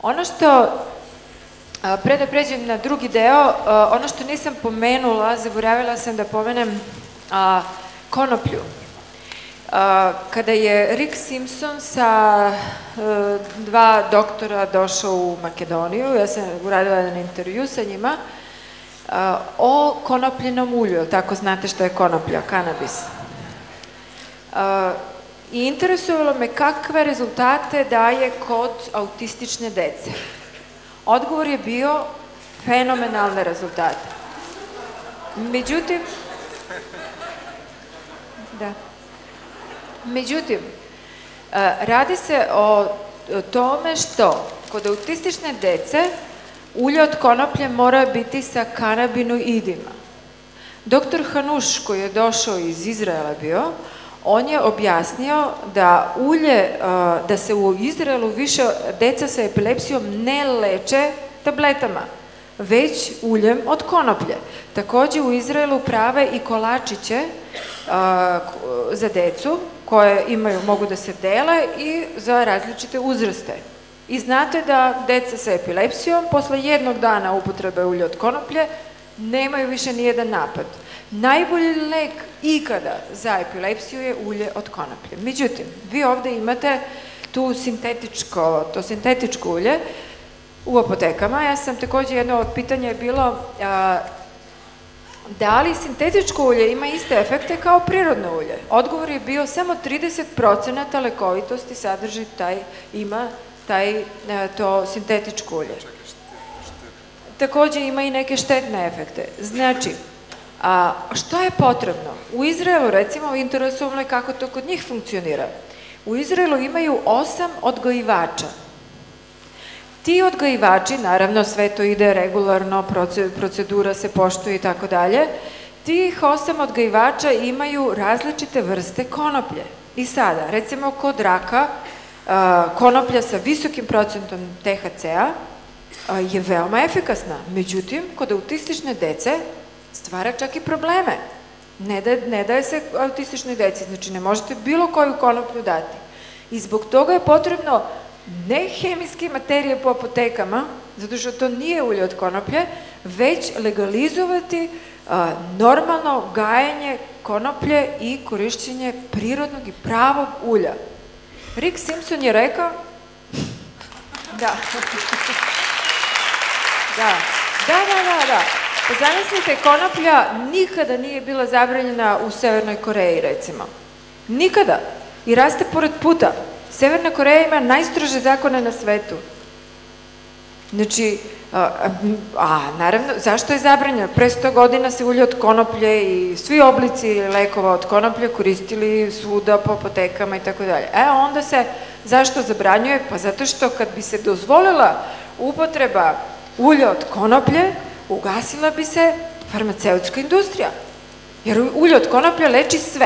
Ono što, pre da pređem na drugi deo, ono što nisam pomenula, zaboravila sam da pomenem konoplju. Kada je Rick Simpson sa dva doktora došao u Makedoniju, ja sam uradila jedan intervju sa njima, o konopljenom ulju, tako znate što je konoplja, kanabis. I interesovalo me kakve rezultate daje kod autistične dece. Odgovor je bio fenomenalne rezultate. Međutim, radi se o tome što kod autistične dece ulje od konoplje mora biti sa kanabinoidima. Doktor Hanuš, koji je došao iz Izraela bio, on je objasnio da da se u Izraelu više deca sa epilepsijom ne leče tabletama, već uljem od konoplje. Takođe u Izraelu prave i kolačiće za decu koje mogu da se dele i za različite uzraste. I znate da deca sa epilepsijom posle jednog dana upotrebe ulja od konoplje nemaju više nijedan napad. Najbolji lek ikada za epilepsiju je ulje od konoplje. Međutim, vi ovde imate to sintetičko ulje u apotekama. Ja sam takođe, jedno od pitanja je bilo da li sintetičko ulje ima iste efekte kao prirodno ulje? Odgovor je bio samo 30% lekovitosti sadrži to sintetičko ulje. Takođe ima i neke štetne efekte. Znači, što je potrebno? U Izraelu, recimo, interesovalo je kako to kod njih funkcionira. U Izraelu imaju 8 odgajivača. Ti odgajivači, naravno sve to ide regularno, procedura se poštuje i tako dalje, tih 8 odgajivača imaju različite vrste konoplje. I sada, recimo kod raka, konoplja sa visokim procentom THC-a je veoma efikasna. Međutim, kod autistične dece stvara čak i probleme. Ne daje se autističnoj deci, znači ne možete bilo koju konoplju dati. I zbog toga je potrebno ne hemijske materije po apotekama, zato što to nije ulje od konoplje, već legalizovati normalno gajanje konoplje i korišćenje prirodnog i pravog ulja. Rick Simpson je rekao da. Pa zamislite, konoplja nikada nije bila zabranjena u Severnoj Koreji, recimo. Nikada. I raste pored puta. Severna Koreja ima najstrože zakone na svetu. Znači, naravno, zašto je zabranjeno? Pre 100 godina se ulje od konoplje i svi oblici lekova od konoplje koristili svuda po apotekama i tako dalje. Onda se, zašto zabranjuje? Pa zato što kad bi se dozvolila upotreba ulja od konoplje, ugasila bi se farmaceutska industrija. Jer ulje od konoplje leči sve.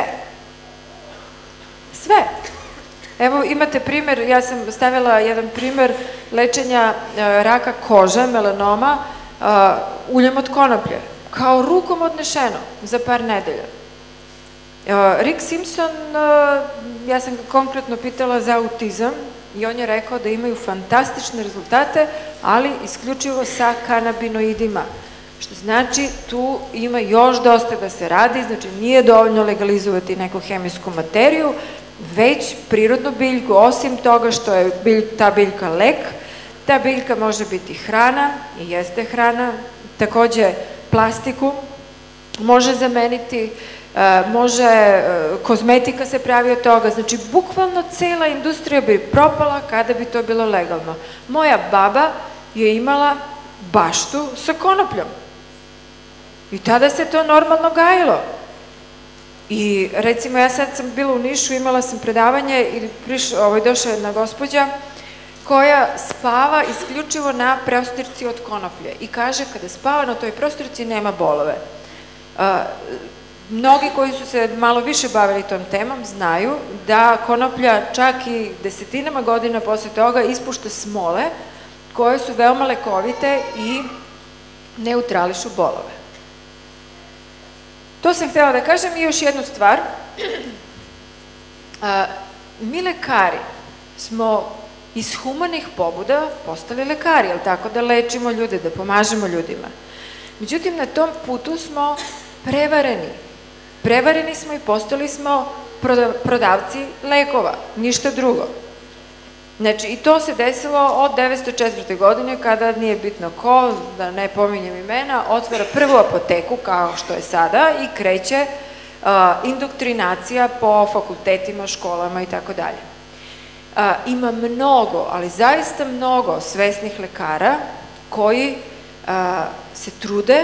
Sve. Evo imate primer, ja sam stavila jedan primer lečenja raka kože, melanoma, uljem od konoplje. Kao rukom odnešeno za par nedelja. Rick Simpson, ja sam ga konkretno pitala za autizam i on je rekao da imaju fantastične rezultate, ali isključivo sa kanabinoidima. Što znači, tu ima još dosta da se radi, znači nije dovoljno legalizovati neku hemijsku materiju, već prirodnu biljku, osim toga što je ta biljka lek, ta biljka može biti hrana i jeste hrana, takođe plastiku može zameniti, kozmetika se pravi od toga, znači bukvalno cela industrija bi propala kada bi to bilo legalno. Moja baba je imala baštu sa konopljom i tada se to normalno gajilo. I recimo ja sad sam bila u Nišu, imala sam predavanje i došla jedna gospođa koja spava isključivo na prostirci od konoplje i kaže kada spava na toj prostirci nema bolove. Mnogi koji su se malo više bavili tom temom znaju da konoplja čak i desetinama godina posle toga ispušta smole koje su veoma lekovite i neutrališu bolove. To sam htjela da kažem i još jednu stvar. Mi lekari smo iz humanih pobuda postali lekari, jel tako, da lečimo ljude, da pomažemo ljudima. Međutim, na tom putu smo prevareni. Prevareni smo i postali smo prodavci lekova, ništa drugo. Znači, i to se desilo od 904. godine, kada, nije bitno ko, da ne pominjem imena, otvara prvu apoteku, kao što je sada, i kreće indoktrinacija po fakultetima, školama i tako dalje. Ima mnogo, ali zaista mnogo svesnih lekara koji se trude,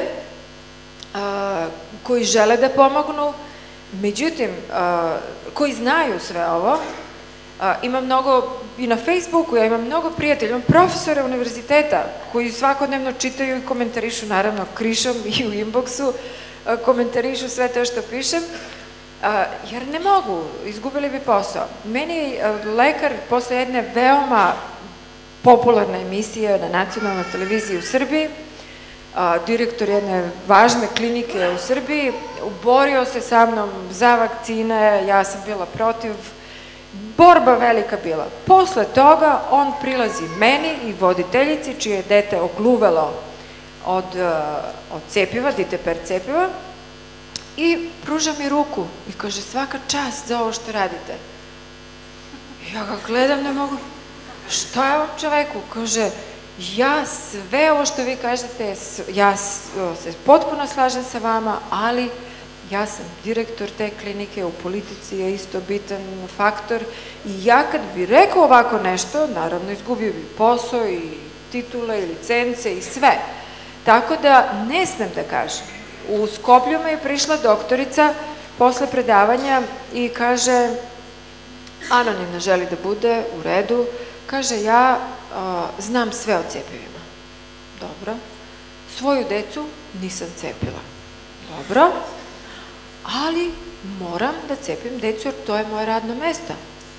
koji žele da pomognu, međutim, koji znaju sve ovo. Ima mnogo, i na Facebooku, ja imam mnogo prijatelja, imam profesore univerziteta koji svakodnevno čitaju i komentarišu, naravno krišom i u inboxu, komentarišu sve to što pišem, jer ne mogu, izgubili bi posao. Meni lekar, posle jedne veoma popularne emisije na nacionalnoj televiziji u Srbiji, direktor jedne važne klinike u Srbiji, borio se sa mnom za vakcine, ja sam bila protiv, borba velika bila. Posle toga on prilazi meni i voditeljici, čije je dete ogluvelo od cepiva, diteper cepiva, i pruža mi ruku i kaže, svaka čast za ovo što radite. Ja ga gledam, ne mogu, šta je ovom čoveku? Kaže, ja sve ovo što vi kažete, ja se potpuno slažem sa vama, ali ja sam direktor te klinike, u politici je isto bitan faktor i ja kad bi rekao ovako nešto, naravno izgubio bi posao i titule i licence i sve. Tako da ne smem da kažem. U Skoplju me je prišla doktorica posle predavanja i kaže, anonimna želi da bude, u redu, kaže, ja znam sve o cepivima. Dobro. Svoju decu nisam cepila. Dobro. Ali moram da cepim decu jer to je moje radno mesto.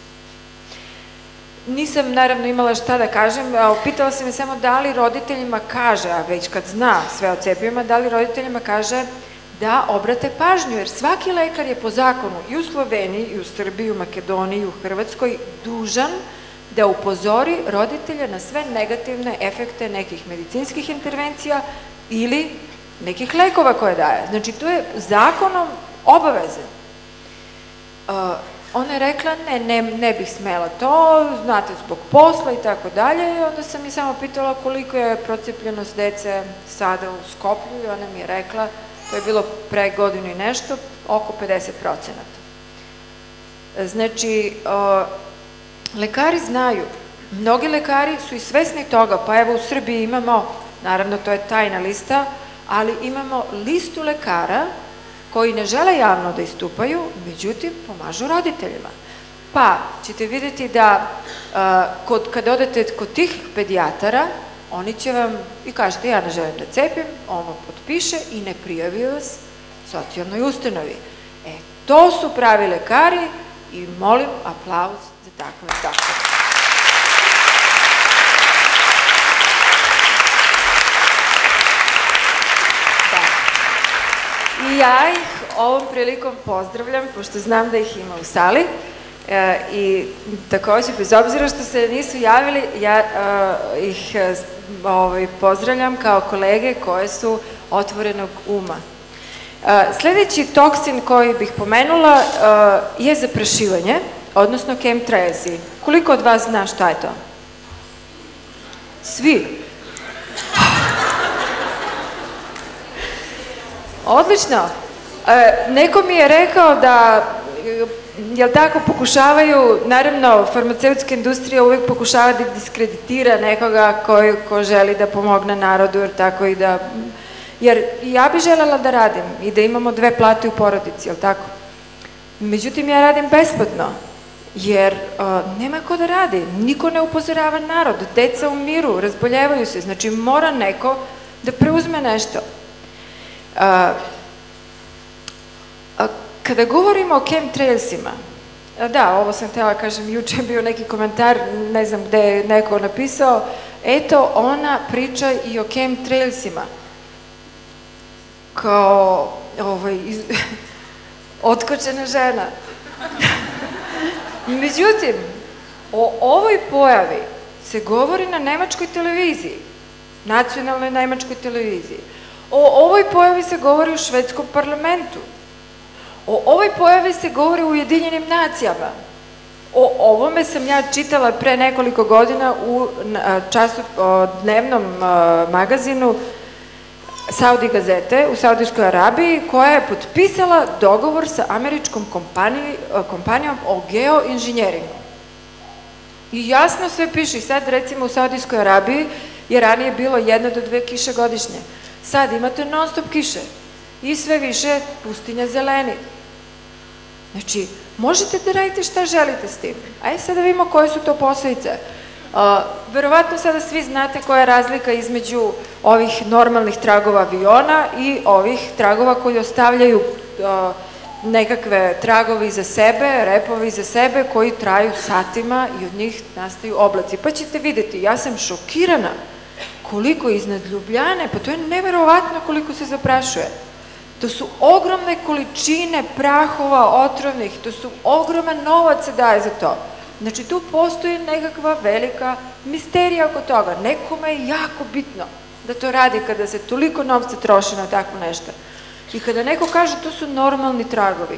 Nisam naravno imala šta da kažem, pitala sam je samo da li roditeljima kaže, a već kad zna sve o cepivima, da li roditeljima kaže da obrate pažnju, jer svaki lekar je po zakonu i u Sloveniji, i u Srbiji, i u Makedoniji, i u Hrvatskoj dužan da upozori roditelja na sve negativne efekte nekih medicinskih intervencija ili nekih lekova koje daje. Znači, to je zakonom obaveze. Ona je rekla, ne bih smela to, znate, zbog posla i tako dalje, i onda sam mi samo pitala koliko je procijepljenost dece sada u Skoplju i ona mi je rekla, to je bilo pre godinu i nešto, oko 50%. Znači, lekari znaju, mnogi lekari su i svesni toga, pa evo u Srbiji imamo, naravno to je tajna lista, ali imamo listu lekara koji ne žele javno da istupaju, međutim, pomažu roditeljima. Pa ćete vidjeti da kad odete kod tih pedijatara, oni će vam i kažete, ja ne želim da cepim, ono potpiše i ne prijavi vas socijalnoj ustanovi. To su pravi lekari i molim aplauz za takve takve. I ja ih ovom prilikom pozdravljam, pošto znam da ih ima u sali, i takođe, bez obzira što se nisu javili, ja ih pozdravljam kao kolege koje su otvorenog uma. Sledeći toksin koji bih pomenula je zaprašivanje, odnosno chemtrails. Koliko od vas zna šta je to? Svi? Odlično. Neko mi je rekao da, jel tako, pokušavaju, naravno, farmaceutska industrija uvek pokušava da diskreditira nekoga ko želi da pomogne narodu, jer tako i da, jer ja bih želela da radim i da imamo 2 plate u porodici, jel tako? Međutim, ja radim besplatno, jer nema ko da radi, niko ne upozorava narod, deca umiru, razboljevaju se, znači mora neko da preuzme nešto. Kada govorimo o chemtrailsima, da, ovo sam htjela kažem, juče je bio neki komentar, ne znam gde je neko napisao, eto, ona priča i o chemtrailsima, kao otkočena žena. Međutim, o ovoj pojavi se govori na nemačkoj televiziji, nacionalnoj nemačkoj televiziji. O ovoj pojavi se govori u švedskom parlamentu. O ovoj pojavi se govori u Ujedinjenim nacijama. O ovome sam ja čitala pre nekoliko godina u dnevnom magazinu Saudi Gazete u Saudijskoj Arabiji, koja je potpisala dogovor sa američkom kompanijom o geoinženjeringu. I jasno sve piše. Sad recimo u Saudijskoj Arabiji je ranije bilo 1 do 2 kiše godišnje. Sad imate non stop kiše i sve više pustinja zeleni. Znači, možete da radite šta želite s tim. Ajde sad da vidimo koje su to posledice. Verovatno sada svi znate koja je razlika između ovih normalnih tragova aviona i ovih tragova koji ostavljaju nekakve tragovi iza sebe, repovi iza sebe koji traju satima i od njih nastaju oblaci. Pa ćete vidjeti, ja sam šokirana koliko iznad Ljubljane, pa to je neverovatno koliko se zaprašuje. To su ogromne količine prahova otrovnih, to su ogroman novac se daje za to. Znači tu postoji nekakva velika misterija oko toga. Nekome je jako bitno da to radi kada se toliko novca troši na takvo nešto. I kada neko kaže to su normalni tragovi.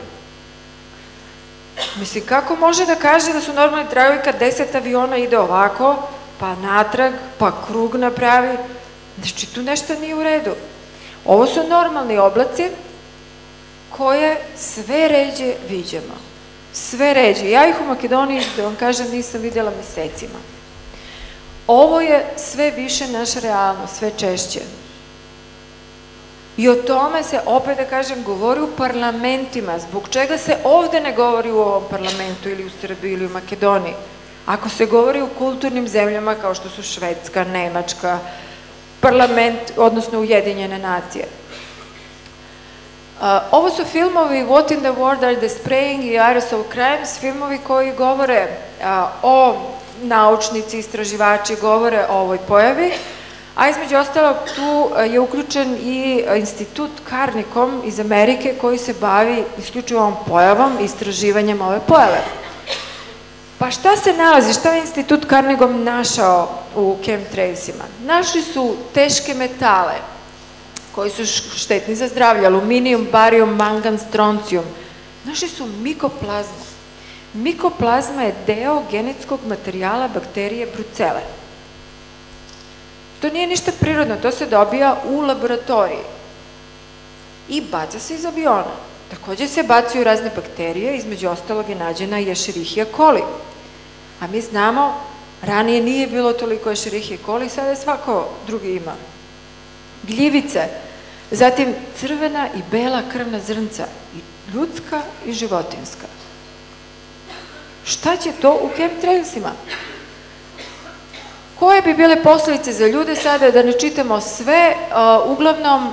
Mislim, kako može da kaže da su normalni tragovi kad 10 aviona ide ovako, pa natrag, pa krug napravi? Znači tu nešto nije u redu. Ovo su normalni oblaci koje sve ređe viđamo. Sve ređe. Ja ih u Makedoniji, da vam kažem, nisam vidjela mesecima. Ovo je sve više naša realnost, sve češće. I o tome se, opet da kažem, govori u parlamentima. Zbog čega se ovde ne govori u ovom parlamentu ili u Srbiji ili u Makedoniji? Ako se govori u kulturnim zemljama kao što su Švedska, Nemačka, parlament, odnosno Ujedinjene nacije. Ovo su filmovi What in the World Are They Spraying i Aerosol Crimes, filmovi koji govore o naučnici, istraživači, govore o ovoj pojavi, a između ostalog tu je uključen i institut Carnicom iz Amerike koji se bavi isključivo ovom pojavom, istraživanjem ove pojave. Pa šta se nalazi, šta je institut Carnicom našao u chemtrailsima? Našli su teške metale koji su štetni za zdravlje, aluminijum, barijum, mangan, stroncijum. Našli su mikoplazmu. Mikoplazma je deo genetskog materijala bakterije brucele. To nije ništa prirodno, to se dobija u laboratoriji. I baca se iz aviona. Takođe se bacaju razne bakterije, između ostalog je nađena i Escherichia coli. A mi znamo, ranije nije bilo toliko Escherichia coli, sada je svako drugi ima. Gljivice, zatim crvena i bela krvna zrnca, i ljudska i životinjska. Šta će to u chemtrailsima? Koje bi bile posljedice za ljude sada, da ne čitamo sve, uglavnom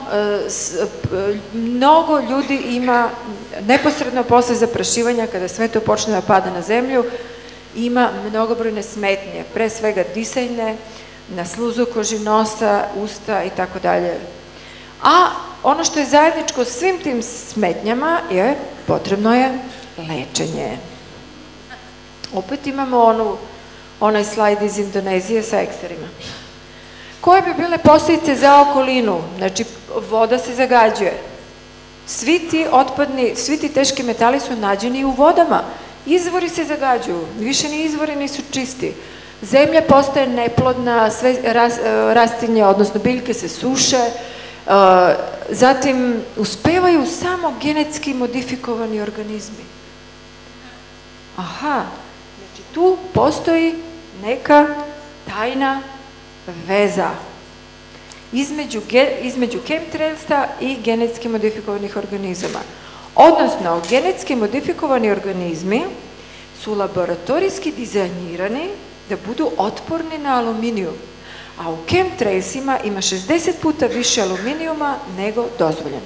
mnogo ljudi ima neposredno posle zaprašivanja, kada sve to počne da pada na zemlju, ima mnogobrojne smetnje, pre svega disajne, na sluzu koži nosa, usta i tako dalje. A ono što je zajedničko svim tim smetnjama je, potrebno je lečenje. Opet imamo onaj slajd iz Indonezije sa ekserima. Koje bi bile posljedice za okolinu? Znači, voda se zagađuje. Svi ti teški metali su nađeni u vodama. Izvori se zagađuju. Više ni izvori nisu čisti. Zemlja postaje neplodna, sve rastinje, odnosno biljke se suše. Zatim, uspevaju samo genetski modifikovani organizmi. Aha, znači tu postoji neka tajna veza između chemtrailsa i genetski modifikovanih organizama. Odnosno, genetski modifikovani organizmi su laboratorijski dizajnirani da budu otporni na aluminijum, a u chemtrailsima ima 60 puta više aluminijuma nego dozvoljeno.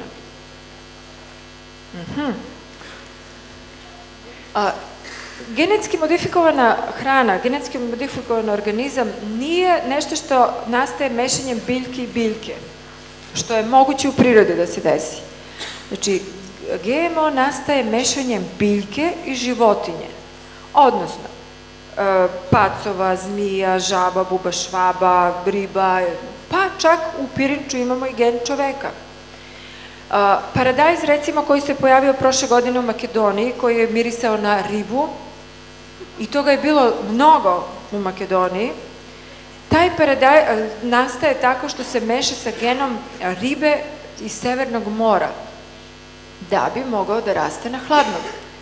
Genetski modifikovana hrana, genetski modifikovan organizam nije nešto što nastaje mešanjem biljke i biljke, što je moguće u prirodi da se desi. Znači, GMO nastaje mešanjem biljke i životinje. Odnosno, pacova, zmija, žaba, buba švaba, riba, pa čak u pirinču imamo i gen čoveka. Paradajz, recimo, koji se pojavio prošle godine u Makedoniji, koji je mirisao na ribu, i toga je bilo mnogo u Makedoniji, taj paradajz nastaje tako što se meša sa genom ribe iz Severnog mora, da bi mogao da raste na hladnom.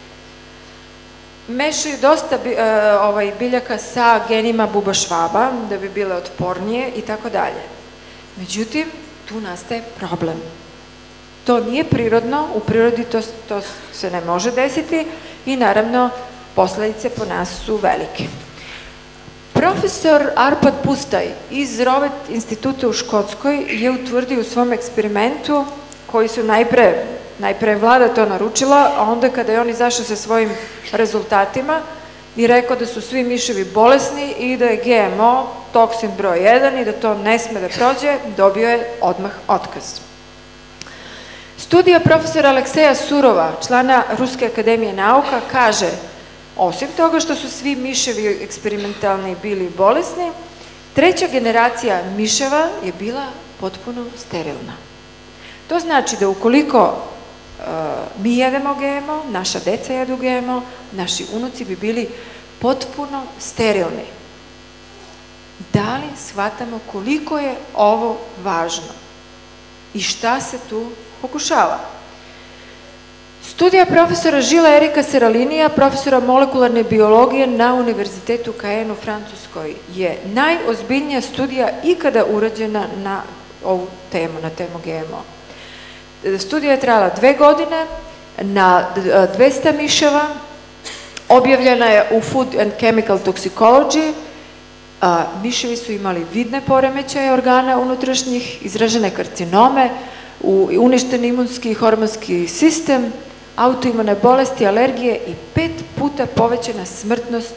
Mešaju dosta biljaka sa genima buba švaba, da bi bile otpornije i tako dalje. Međutim, tu nastaje problem. To nije prirodno, u prirodi to se ne može desiti i naravno posledice po nas su velike. Profesor Arpad Pustaj iz Rovet instituta u Škotskoj je utvrdio u svom eksperimentu, koji su najpre vlada to naručila, a onda kada je on izašao sa svojim rezultatima i rekao da su svi miševi bolesni i da je GMO toksin broj 1 i da to ne sme da prođe, dobio je odmah otkaz. Studija profesora Alekseja Surova, člana Ruske akademije nauka, kaže: osim toga što su svi miševi eksperimentalni bili bolesni, treća generacija miševa je bila potpuno sterilna. To znači da ukoliko mi jedemo GMO, naša deca jedu GMO, naši unuci bi bili potpuno sterilni. Da li shvatamo koliko je ovo važno i šta se tu pokušava? Studija profesora Žila Erika Seralinija, profesora molekularne biologije na Univerzitetu Caen u Francuskoj, je najozbiljnija studija ikada urađena na ovu temu, na temu GMO. Studija je trajala 2 godine, na 200 miševa, objavljena je u Food and Chemical Toxicology. Miševi su imali vidne poremećaje organa unutrašnjih, izražene karcinome, uništen imunski i hormonski sistem, autoimune bolesti, alergije i 5 puta povećana smrtnost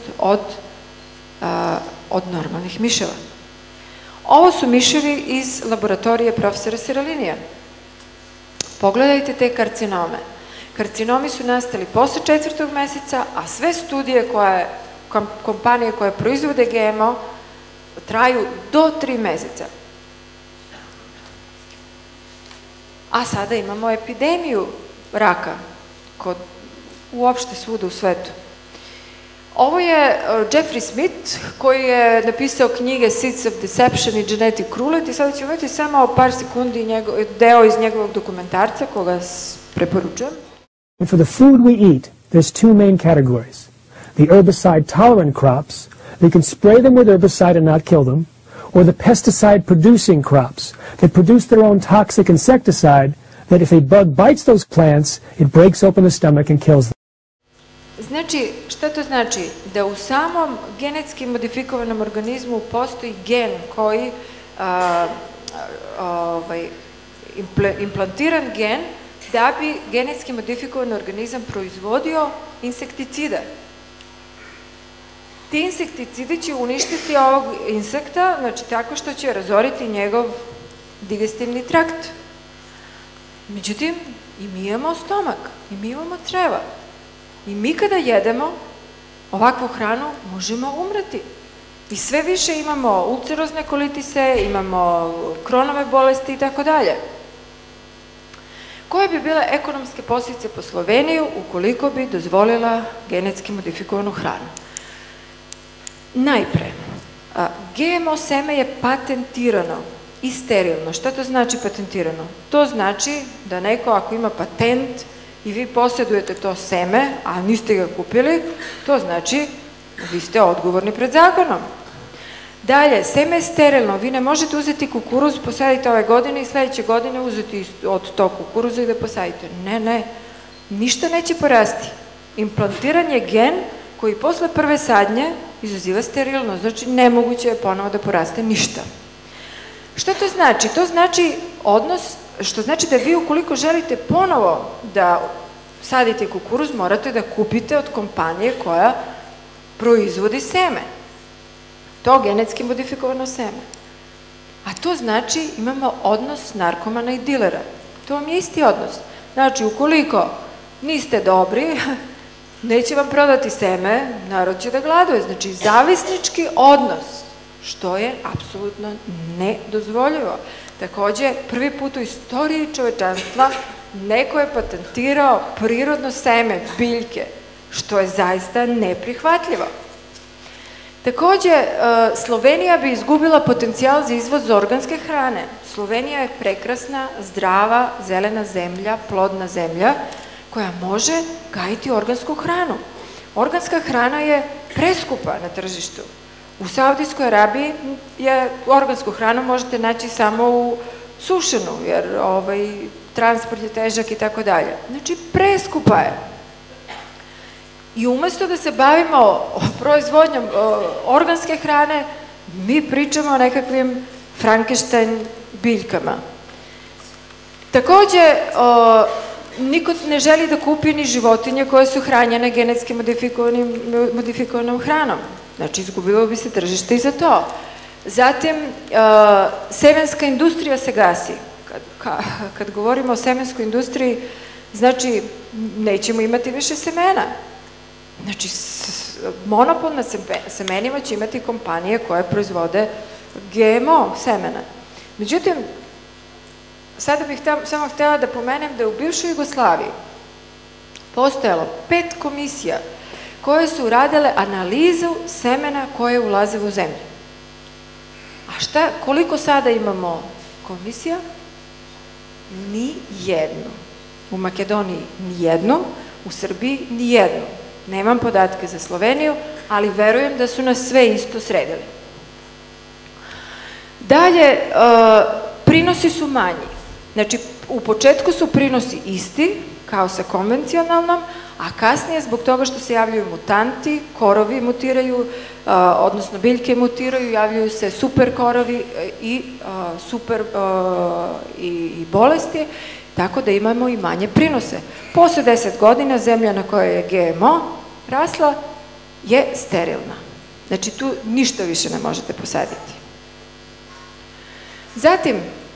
od normalnih miševa. Ovo su miševi iz laboratorije profesora Seralinija. Pogledajte te karcinome. Karcinomi su nastali posle 4. meseca, a sve studije kompanije koje proizvode GMO traju do 3 meseca. A sada imamo epidemiju raka uopšte svuda u svetu. Ovo je Jeffrey Smith, koji je napisao knjige Seeds of Deception i Genetic Cruelty. Sada ću vidjeti samo par sekundi deo iz njegovog dokumentarca, koga preporučujem. And for the food we eat, there's 2 main categories. The herbicide-tolerant crops, they can spray them with herbicide and not kill them, or the pesticide-producing crops that produce their own toxic insecticide that if a bug bites those plants, it breaks open the stomach and kills them. Znači, šta to znači? Da u samom genetski modifikovanom organizmu postoji gen koji, implantiran gen, da bi genetski modifikovan organizam proizvodio insekticide. Ti insekticidi će uništiti ovog insekta, znači tako što će razoriti njegov digestivni trakt. Međutim, i mi imamo stomak, i mi imamo creva. I mi kada jedemo ovakvu hranu možemo umreti. I sve više imamo ulcerozne kolitise, imamo Kronove bolesti i tako dalje. Koje bi bile ekonomske posljedice po Sloveniju ukoliko bi dozvolila genetski modifikovanu hranu? Najpre, GMO seme je patentirano i sterilno. Šta to znači patentirano? To znači da neko ako ima patent i vi posjedujete to seme, a niste ga kupili, to znači vi ste odgovorni pred zakonom. Dalje, seme je sterilno, vi ne možete uzeti kukuruz, posadite ove godine i sledeće godine uzeti od tog kukuruza i da posadite. Ne, ništa neće porasti. Implantiran je gen koji posle prve sadnje izaziva sterilno, znači nemoguće je ponovo da poraste ništa. Šta to znači? To znači odnos, što znači da vi ukoliko želite ponovo da sadite kukuruz, morate da kupite od kompanije koja proizvodi seme. To genetski modifikovano seme. A to znači imamo odnos narkomana i dilera. To vam je isti odnos. Znači, ukoliko niste dobri neće vam prodati seme, narod će da gladuje. Znači, zavisnički odnos, što je apsolutno nedozvoljivo. Takođe, prvi put u istoriji čovečanstva neko je patentirao prirodno seme, biljke, što je zaista neprihvatljivo. Takođe, Slovenija bi izgubila potencijal za izvoz organske hrane. Slovenija je prekrasna, zdrava, zelena zemlja, plodna zemlja, koja može gajiti organsku hranu. Organska hrana je preskupa na tržištu. U Saudijskoj Arabiji organsku hranu možete naći samo u sušenu, jer transport je težak i tako dalje. Znači, preskupa je. I umesto da se bavimo proizvodnjom organske hrane, mi pričamo o nekakvim Frankenstein biljkama. Takođe, niko ne želi da kupi ni životinje koje su hranjene genetski modifikovanom hranom. Znači, izgubilo bi se tržište i za to. Zatim, semenska industrija se gasi. Kad govorimo o semenskoj industriji, znači, nećemo imati više semena. Znači, monopol na semenima će imati kompanije koje proizvode GMO semena. Međutim, sada bih samo htjela da pomenem da je u bivšoj Jugoslaviji postojalo 5 komisija koje su radile analizu semena koje ulaze u zemlju. A koliko sada imamo komisija? Ni jednu. U Makedoniji ni jednu, u Srbiji ni jednu. Nemam podatke za Sloveniju, ali verujem da su nas sve isto sredili. Dalje, prinosi su manji. Znači, u početku su prinosi isti, kao sa konvencionalnom, a kasnije, zbog toga što se javljaju mutanti, korovi mutiraju, odnosno biljke mutiraju, javljaju se super korovi i bolesti, tako da imamo i manje prinose. Posle 10 godina zemlja na kojoj je GMO rasla je sterilna. Znači, tu ništa više ne možete posaditi. Zatim,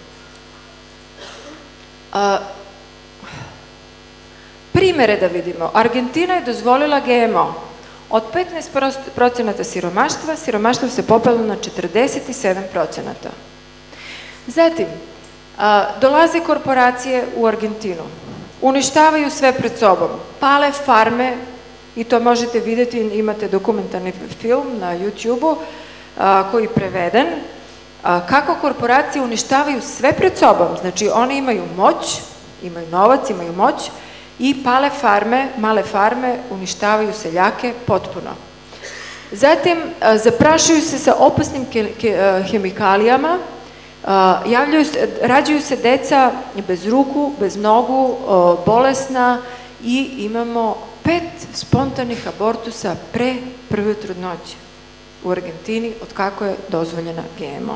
primere da vidimo. Argentina je dozvolila GMO. Od 15% siromaštvo se popelo na 47%. Zatim, dolaze korporacije u Argentinu. Uništavaju sve pred sobom. Pale farme, i to možete vidjeti, imate dokumentarni film na YouTube-u koji je preveden, kako korporacije uništavaju sve pred sobom. Znači, one imaju moć, imaju novac, imaju moć i male farme uništavaju seljake potpuno. Zatim, zaprašuju se sa opasnim hemikalijama, rađaju se deca bez ruku, bez nogu, bolesna i imamo 5 spontanih abortusa pre prve trudnoće u Argentini, od kako je dozvoljena GMO.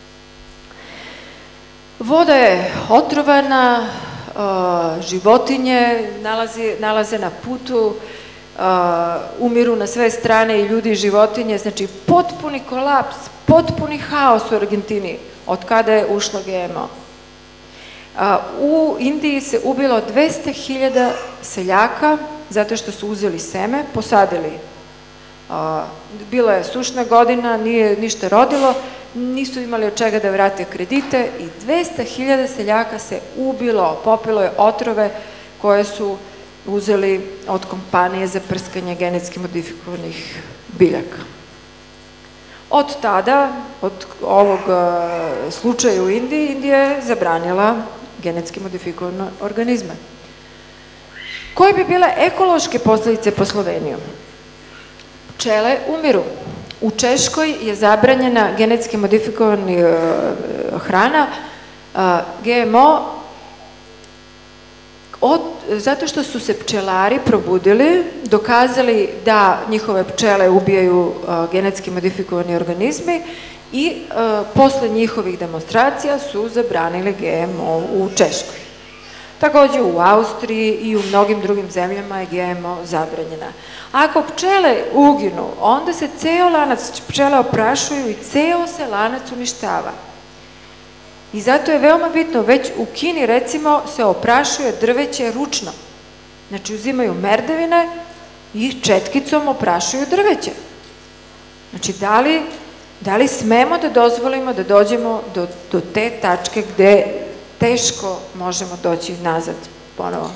Voda je otrovana, životinje nalaze na putu, umiru na sve strane i ljudi i životinje, znači potpuni kolaps, potpuni haos u Argentini od kada je ušlo GMO. U Indiji se ubilo 200.000 seljaka zato što su uzeli seme, posadili. Bila je sušna godina, nije ništa rodilo, nisu imali od čega da vrate kredite i 200.000 seljaka se ubilo, popilo je otrove koje su uzeli od kompanije za prskanje genetski modifikovanih biljaka. Od tada, od ovog slučaja u Indiji, Indija je zabranila genetski modifikovane organizme. Koje bi bile ekološke posledice po Sloveniju? Pčele umiru. U Češkoj je zabranjena genetski modifikovana hrana, GMO, zato što su se pčelari probudili, dokazali da njihove pčele ubijaju genetski modifikovani organizmi i posle njihovih demonstracija su zabranili GMO u Češkoj. Takođe u Austriji i u mnogim drugim zemljama je GMO zabranjena. Ako pčele uginu, onda se ceo lanac pčela oprašuju i ceo se lanac uništava. I zato je veoma bitno, već u Kini recimo se oprašuje drveće ručno. Znači uzimaju merdevine i četkicom oprašuju drveće. Znači, da li smemo da dozvolimo da dođemo do te tačke gde teško možemo doći nazad ponovo?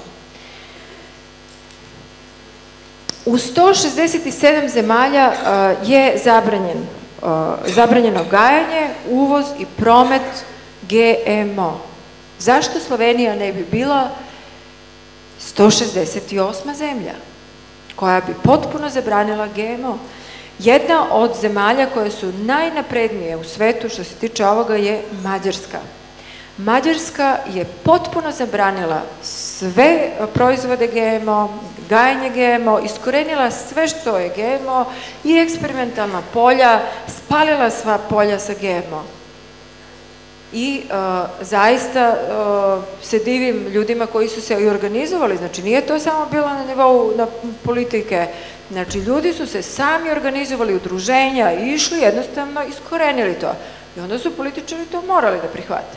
U 167 zemalja je zabranjeno gajanje, uvoz i promet GMO. Zašto Slovenija ne bi bila 168. zemlja koja bi potpuno zabranila GMO? Jedna od zemalja koje su najnaprednije u svetu što se tiče ovoga je Mađarska. Mađarska je potpuno zabranila sve proizvode GMO, gajanje GMO, iskorenila sve što je GMO i eksperimentalna polja, spalila sva polja sa GMO. I zaista se divim ljudima koji su se i organizovali, znači nije to samo bilo na nivou politike, znači ljudi su se sami organizovali, udruženja i išli jednostavno iskorenili to. I onda su političari to morali da prihvate.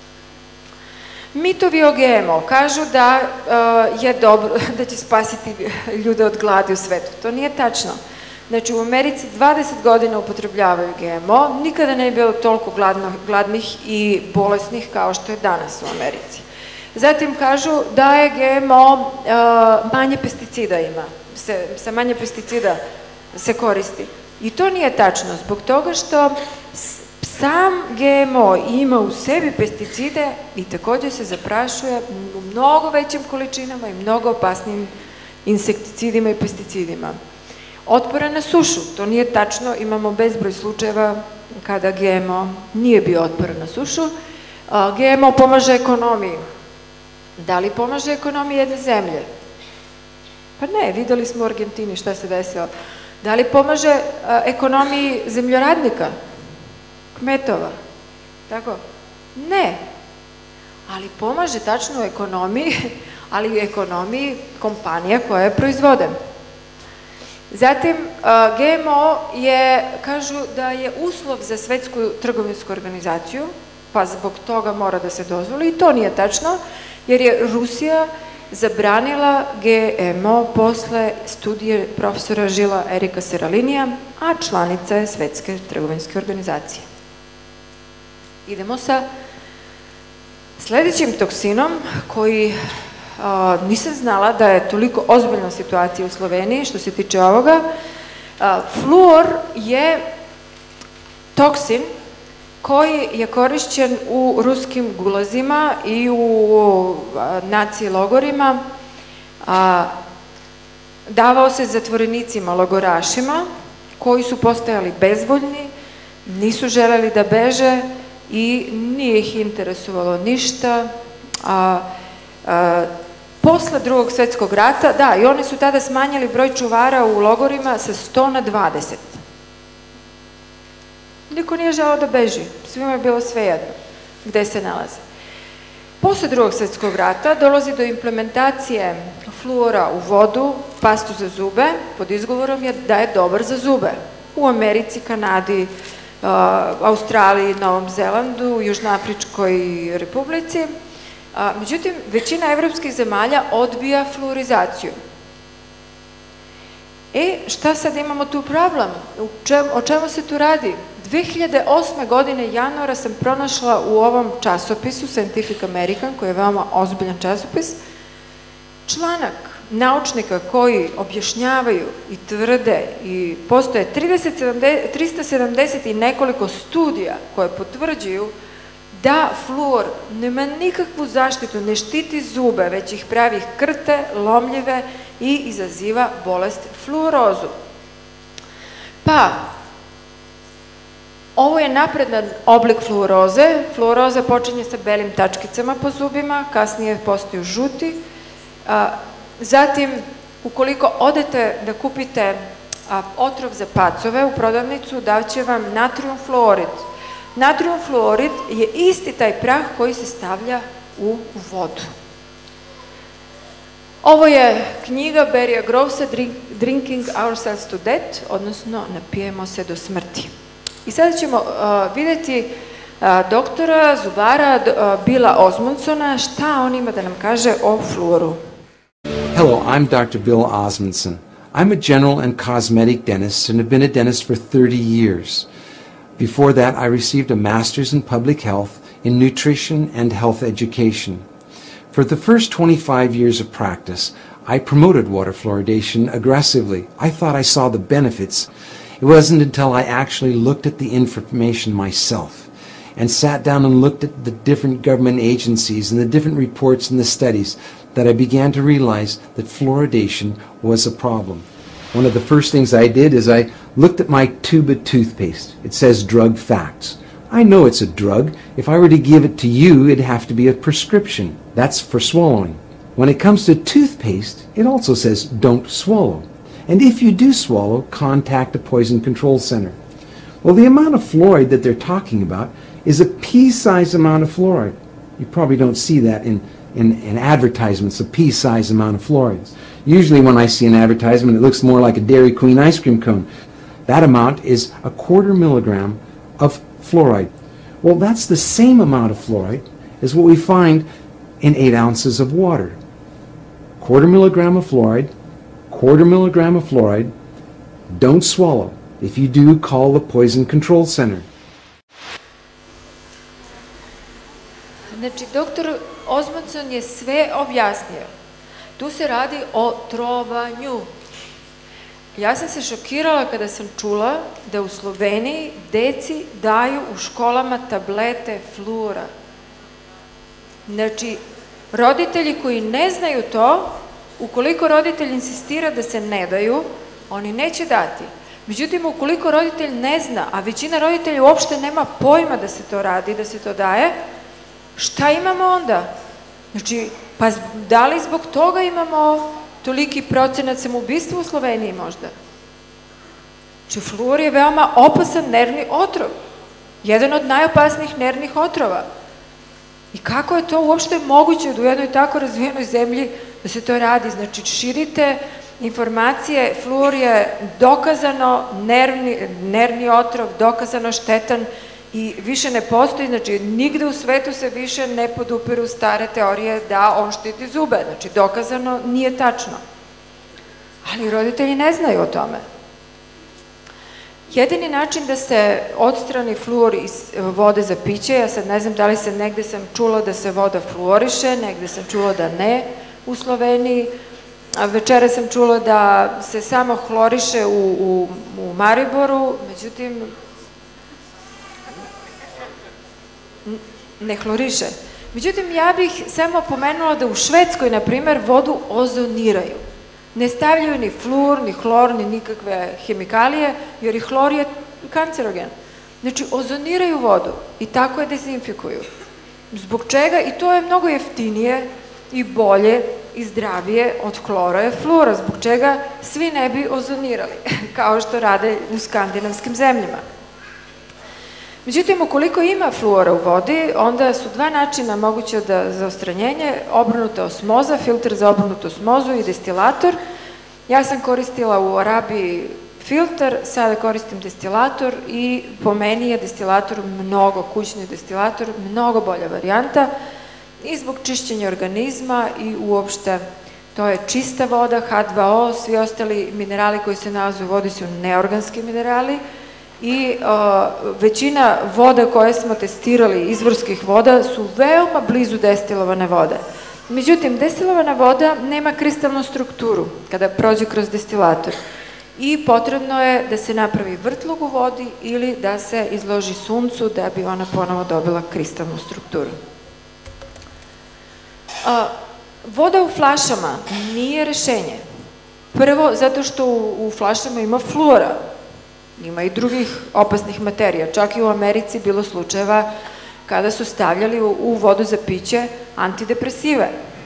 Mitovi o GMO kažu da je dobro, da će spasiti ljude od gladi u svetu. To nije tačno. Znači, u Americi 20 godina upotrebljavaju GMO, nikada ne je bilo toliko gladnih i bolesnih kao što je danas u Americi. Zatim kažu da je GMO manje pesticida ima, sa manje pesticida se koristi. I to nije tačno, zbog toga što sam GMO ima u sebi pesticide i također se zaprašuje u mnogo većim količinama i mnogo opasnim insekticidima i pesticidima. Otporan na sušu, to nije tačno, imamo bezbroj slučajeva kada GMO nije bio otporan na sušu. GMO pomaže ekonomiji. Da li pomaže ekonomiji jedne zemlje? Pa ne, videli smo u Argentini šta se desilo. Da li pomaže ekonomiji zemljoradnika? Kmetova? Tako? Ne. Ali pomaže tačno u ekonomiji, ali u ekonomiji kompanija koje je proizvode. Zatim, GMO je, kažu da je uslov za svetsku trgovinsku organizaciju, pa zbog toga mora da se dozvoli, i to nije tačno, jer je Rusija zabranila GMO posle studije profesora Žila Erika Seralinija, a članica je Svetske trgovinske organizacije. Idemo sa sledećim toksinom koji nisam znala da je toliko ozbiljna situacija u Sloveniji što se tiče ovoga. Fluor je toksin koji je korišćen u ruskim gulazima i u naci logorima. Davao se zatvorenicima, logorašima, koji su postajali bezvoljni, nisu želeli da beže i nije ih interesovalo ništa. Posle Drugog svetskog rata, da, i oni su tada smanjili broj čuvara u logorima sa 100 na 20. Niko nije želeo da beži, svima je bilo svejedno gde se nalaze. Posle Drugog svetskog rata dolazi do implementacije fluora u vodu, pastu za zube, pod izgovorom je da je dobar za zube. U Americi, Kanadi, Australiji, Novom Zelandu, Južnoafričkoj republici. Međutim, većina evropskih zemalja odbija fluorizaciju. Šta sad imamo tu problem? O čemu se tu radi? 2008. godine januara sam pronašla u ovom časopisu Scientific American, koji je veoma ozbiljan časopis, članak naučnika koji objašnjavaju i tvrde i postoje 370 i nekoliko studija koje potvrđuju da fluor nema nikakvu zaštitu, ne štiti zube, već ih pravi krte, lomljive i izaziva bolest fluorozu. Pa, ovo je napredan oblik fluoroze. Fluoroza počinje sa belim tačkicama po zubima, kasnije postaju žuti. Zatim, ukoliko odete da kupite otrov za pacove u prodavnicu, daće vam natrijum fluorid. Natrijum fluorid je isti taj prah koji se stavlja u vodu. Ovo je knjiga Barryja Grovesa Drinking Ourselves to Death, odnosno Napijemo se do smrti. I sada ćemo vidjeti doktora, zubara Billa Osmundsona, šta on ima da nam kaže o fluoru. Hello, I'm Dr. Bill Osmundson. I'm a general and cosmetic dentist and have been a dentist for 30 years. Before that, I received a master's in public health in nutrition and health education. For the first 25 years of practice, I promoted water fluoridation aggressively. I thought I saw the benefits. It wasn't until I actually looked at the information myself and sat down and looked at the different government agencies and the different reports and the studies that I began to realize that fluoridation was a problem. One of the first things I did is I looked at my tube of toothpaste. It says drug facts. I know it's a drug. If I were to give it to you, it'd have to be a prescription. That's for swallowing. When it comes to toothpaste, it also says don't swallow. And if you do swallow, contact a poison control center. Well, the amount of fluoride that they're talking about is a pea-sized amount of fluoride. You probably don't see that in advertisements, a pea-sized amount of fluoride. Usually when I see an advertisement, it looks more like a Dairy Queen ice cream cone. That amount is a 1/4 milligram of fluoride. Well, that's the same amount of fluoride as what we find in 8 ounces of water. 1/4 milligram of fluoride, 1/4 milligram of fluoride. Don't swallow. If you do, call the Poison Control Center. Znači, doktor Osmundson je sve objasnio. Tu se radi o trovanju. Ja sam se šokirala kada sam čula da u Sloveniji deci daju u školama tablete fluora. Znači, roditelji koji ne znaju to, ukoliko roditelj insistira da se ne daju, oni neće dati. Međutim, ukoliko roditelj ne zna, a većina roditelja uopšte nema pojma da se to radi, da se to daje, šta imamo onda? Znači, pa da li zbog toga imamo toliki procenat samoubistva u Sloveniji možda? Znači, fluor je veoma opasan nervni otrov. Jedan od najopasnijih nervnih otrova. I kako je to uopšte moguće da u jednoj tako razvijenoj zemlji da se to radi? Znači, širite informacije, fluor je dokazano nervni otrov, dokazano štetan i više ne postoji, znači nigde u svetu se više ne podupiru stare teorije da on štiti zube, znači dokazano nije tačno. Ali roditelji ne znaju o tome. Jedini način da se odstrani fluor iz vode za piće, ja sad ne znam da li se negde sam čula da se voda fluoriše, negde sam čula da ne u Sloveniji, a večera sam čula da se samo hloriše u Mariboru, međutim ne hloriše. Međutim, ja bih samo pomenula da u Švedskoj, na primer, vodu ozoniraju. Ne stavljaju ni fluor, ni hlor, ni nikakve hemikalije, jer i hlor je kancerogen. Znači, ozoniraju vodu i tako je dezinfikuju. Zbog čega? I to je mnogo jeftinije i bolje i zdravije od hlora i fluora, zbog čega svi ne bi ozonirali, kao što rade u skandinavskim zemljama. Međutim, ukoliko ima fluora u vodi, onda su 2 načina moguće za odstranjenje: obrnuta osmoza, filter za obrnutu osmozu i destilator. Ja sam koristila u Arabiji filter, sada koristim destilator i po meni je destilator kućni destilator, mnogo bolja varijanta i zbog čišćenja organizma i uopšte to je čista voda, H2O, svi ostali minerali koji se nalaze u vodi su neorganski minerali i većina voda koje smo testirali, izvorskih voda, su veoma blizu destilovane vode. Međutim, destilovana voda nema kristalnu strukturu kada prođe kroz destilator i potrebno je da se napravi vrtlog u vodi ili da se izloži suncu da bi ona ponovo dobila kristalnu strukturu. Voda u flašama nije rešenje. Prvo, zato što u flašama ima fluora. Ima i drugih opasnih materija. Čak i u Americi bilo slučajeva kada su stavljali u vodu za piće antidepresive.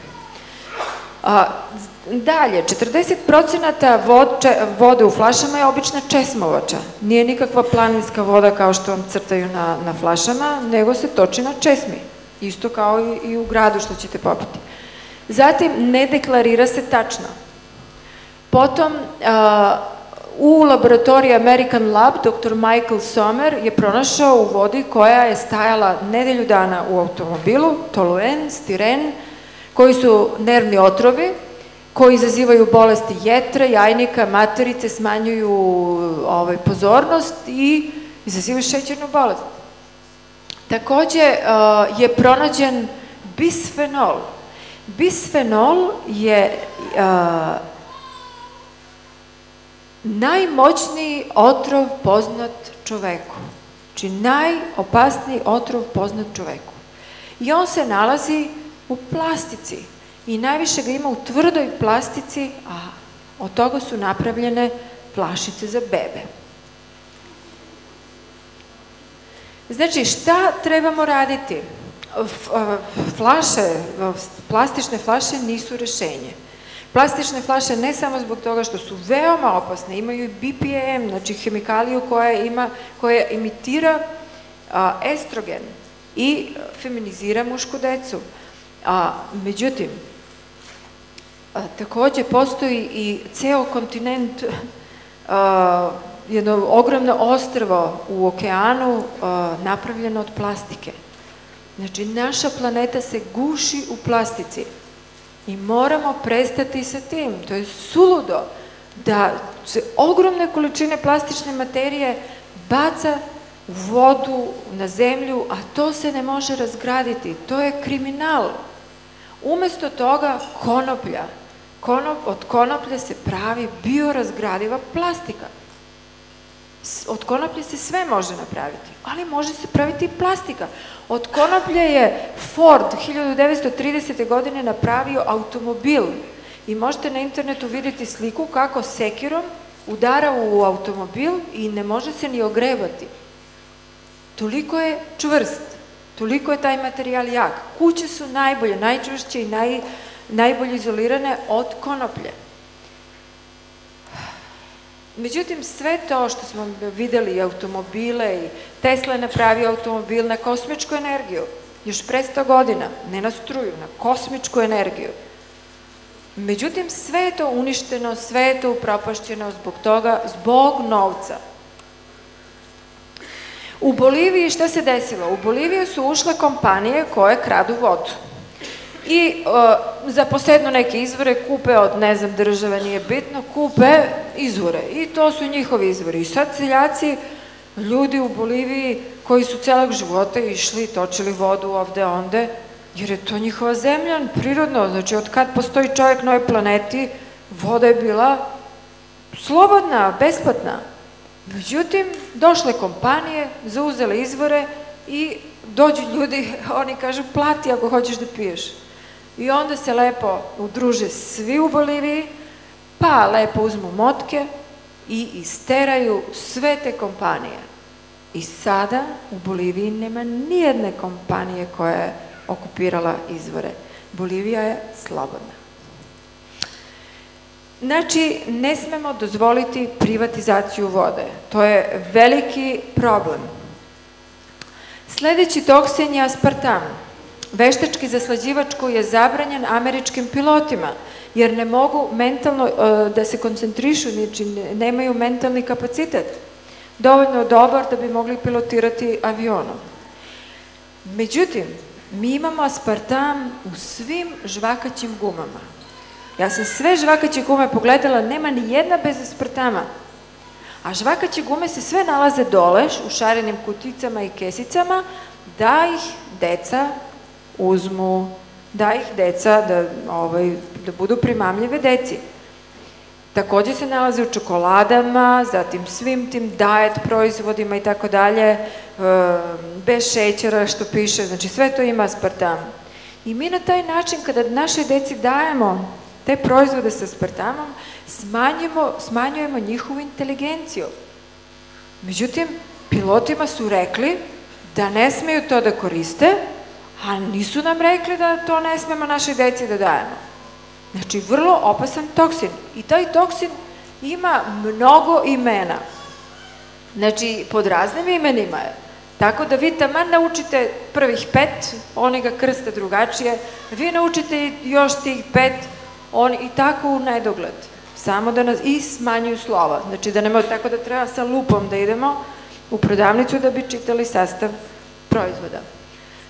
Dalje, 40% vode u flašama je obična česmovača. Nije nikakva planinska voda kao što vam crtaju na flašama, nego se toči na česmi. Isto kao i u gradu što ćete popiti. Zatim, ne deklarira se tačno. Potom, u laboratoriji American Lab, dr. Michael Sommer je pronašao u vodi koja je stajala nedelju dana u automobilu, toluen, stiren, koji su nervni otrovi koji izazivaju bolesti jetre, jajnika, materice, smanjuju pozornost i izazivaju šećernu bolest. Takođe je pronađen bisfenol. Bisfenol je najmoćniji otrov poznat čoveku. Znači najopasniji otrov poznat čoveku. I on se nalazi u plastici. I najviše ga ima u tvrdoj plastici, a od toga su napravljene flašice za bebe. Znači, šta trebamo raditi? Plastične flaše nisu rešenje. Plastične flaše ne samo zbog toga što su veoma opasne, imaju i BPM, znači hemikaliju koja imitira estrogen i feminizira mušku decu. Međutim, takođe postoji i ceo kontinent, jedno ogromno ostrvo u okeanu napravljeno od plastike. Znači, naša planeta se guši u plastici i moramo prestati sa tim. To je suludo da se ogromne količine plastične materije baca u vodu, na zemlju, a to se ne može razgraditi. To je kriminal. Umesto toga konoplja. Od konoplje se pravi biorazgradiva plastika. Od konoplje se sve može napraviti, ali može se praviti i plastika. Od konoplje je Ford 1930. godine napravio automobil i možete na internetu vidjeti sliku kako sekirom udara u automobil i ne može se ni ogrebati. Toliko je čvrst, toliko je taj materijal jak. Kuće su najbolje, najčvršće i najbolje izolirane od konoplje. Međutim, sve to što smo videli, automobile, i Tesla je napravio automobil na kosmičku energiju, još pre 100 godina, ne na struju, na kosmičku energiju. Međutim, sve je to uništeno, sve je to upropašćeno zbog toga, zbog novca. U Boliviji šta se desilo? U Boliviju su ušle kompanije koje kradu vodu. I zaposednu neke izvore, kupe od, ne znam, države, nije bitno, kupe izvore. I to su njihovi izvori. I sad seljaci, ljudi u Boliviji koji su celog života išli, točili vodu ovde, onde, jer je to njihova zemlja, prirodno. Znači, od kad postoji čovjek na ovoj planeti, voda je bila slobodna, besplatna. Međutim, došle kompanije, zauzele izvore i dođu ljudi, oni kažu, plati ako hoćeš da piješ. I onda se lepo udruže svi u Boliviji, pa lepo uzmu motke i isteraju sve te kompanije. I sada u Boliviji nema nijedne kompanije koja je okupirala izvore. Bolivija je slobodna. Znači, ne smemo dozvoliti privatizaciju vode. To je veliki problem. Sledeći toksin je aspartam. Veštački zaslađivač koji je zabranjen američkim pilotima, jer ne mogu mentalno da se koncentrišu, znači nemaju mentalni kapacitet dovoljno dobar da bi mogli pilotirati avionom. Međutim, mi imamo aspartam u svim žvakaćim gumama. Ja sam sve žvakaće gume pogledala, nema ni jedna bez aspartama. A žvakaće gume se sve nalaze dole, u šarenim kuticama i kesicama, da ih deca uzmu, da ih deca, da budu primamljive deci. Takođe se nalaze u čokoladama, zatim svim tim diet proizvodima i tako dalje, bez šećera što piše, znači sve to ima aspartam. I mi na taj način, kada našoj deci dajemo te proizvode sa aspartamom, smanjujemo njihovu inteligenciju. Međutim, pilotima su rekli da ne smeju to da koriste, a nisu nam rekli da to ne smemo našoj deci da dajemo. Znači, vrlo opasan toksin. I taj toksin ima mnogo imena. Znači, pod raznim imenima je. Tako da vi taman naučite prvih 5, oni ga krste drugačije, vi naučite još tih 5, i tako u nedogled. Samo da nas i smanjuju slova. Znači, da nema tako da treba sa lupom da idemo u prodavnicu da bi čitali sastav proizvoda.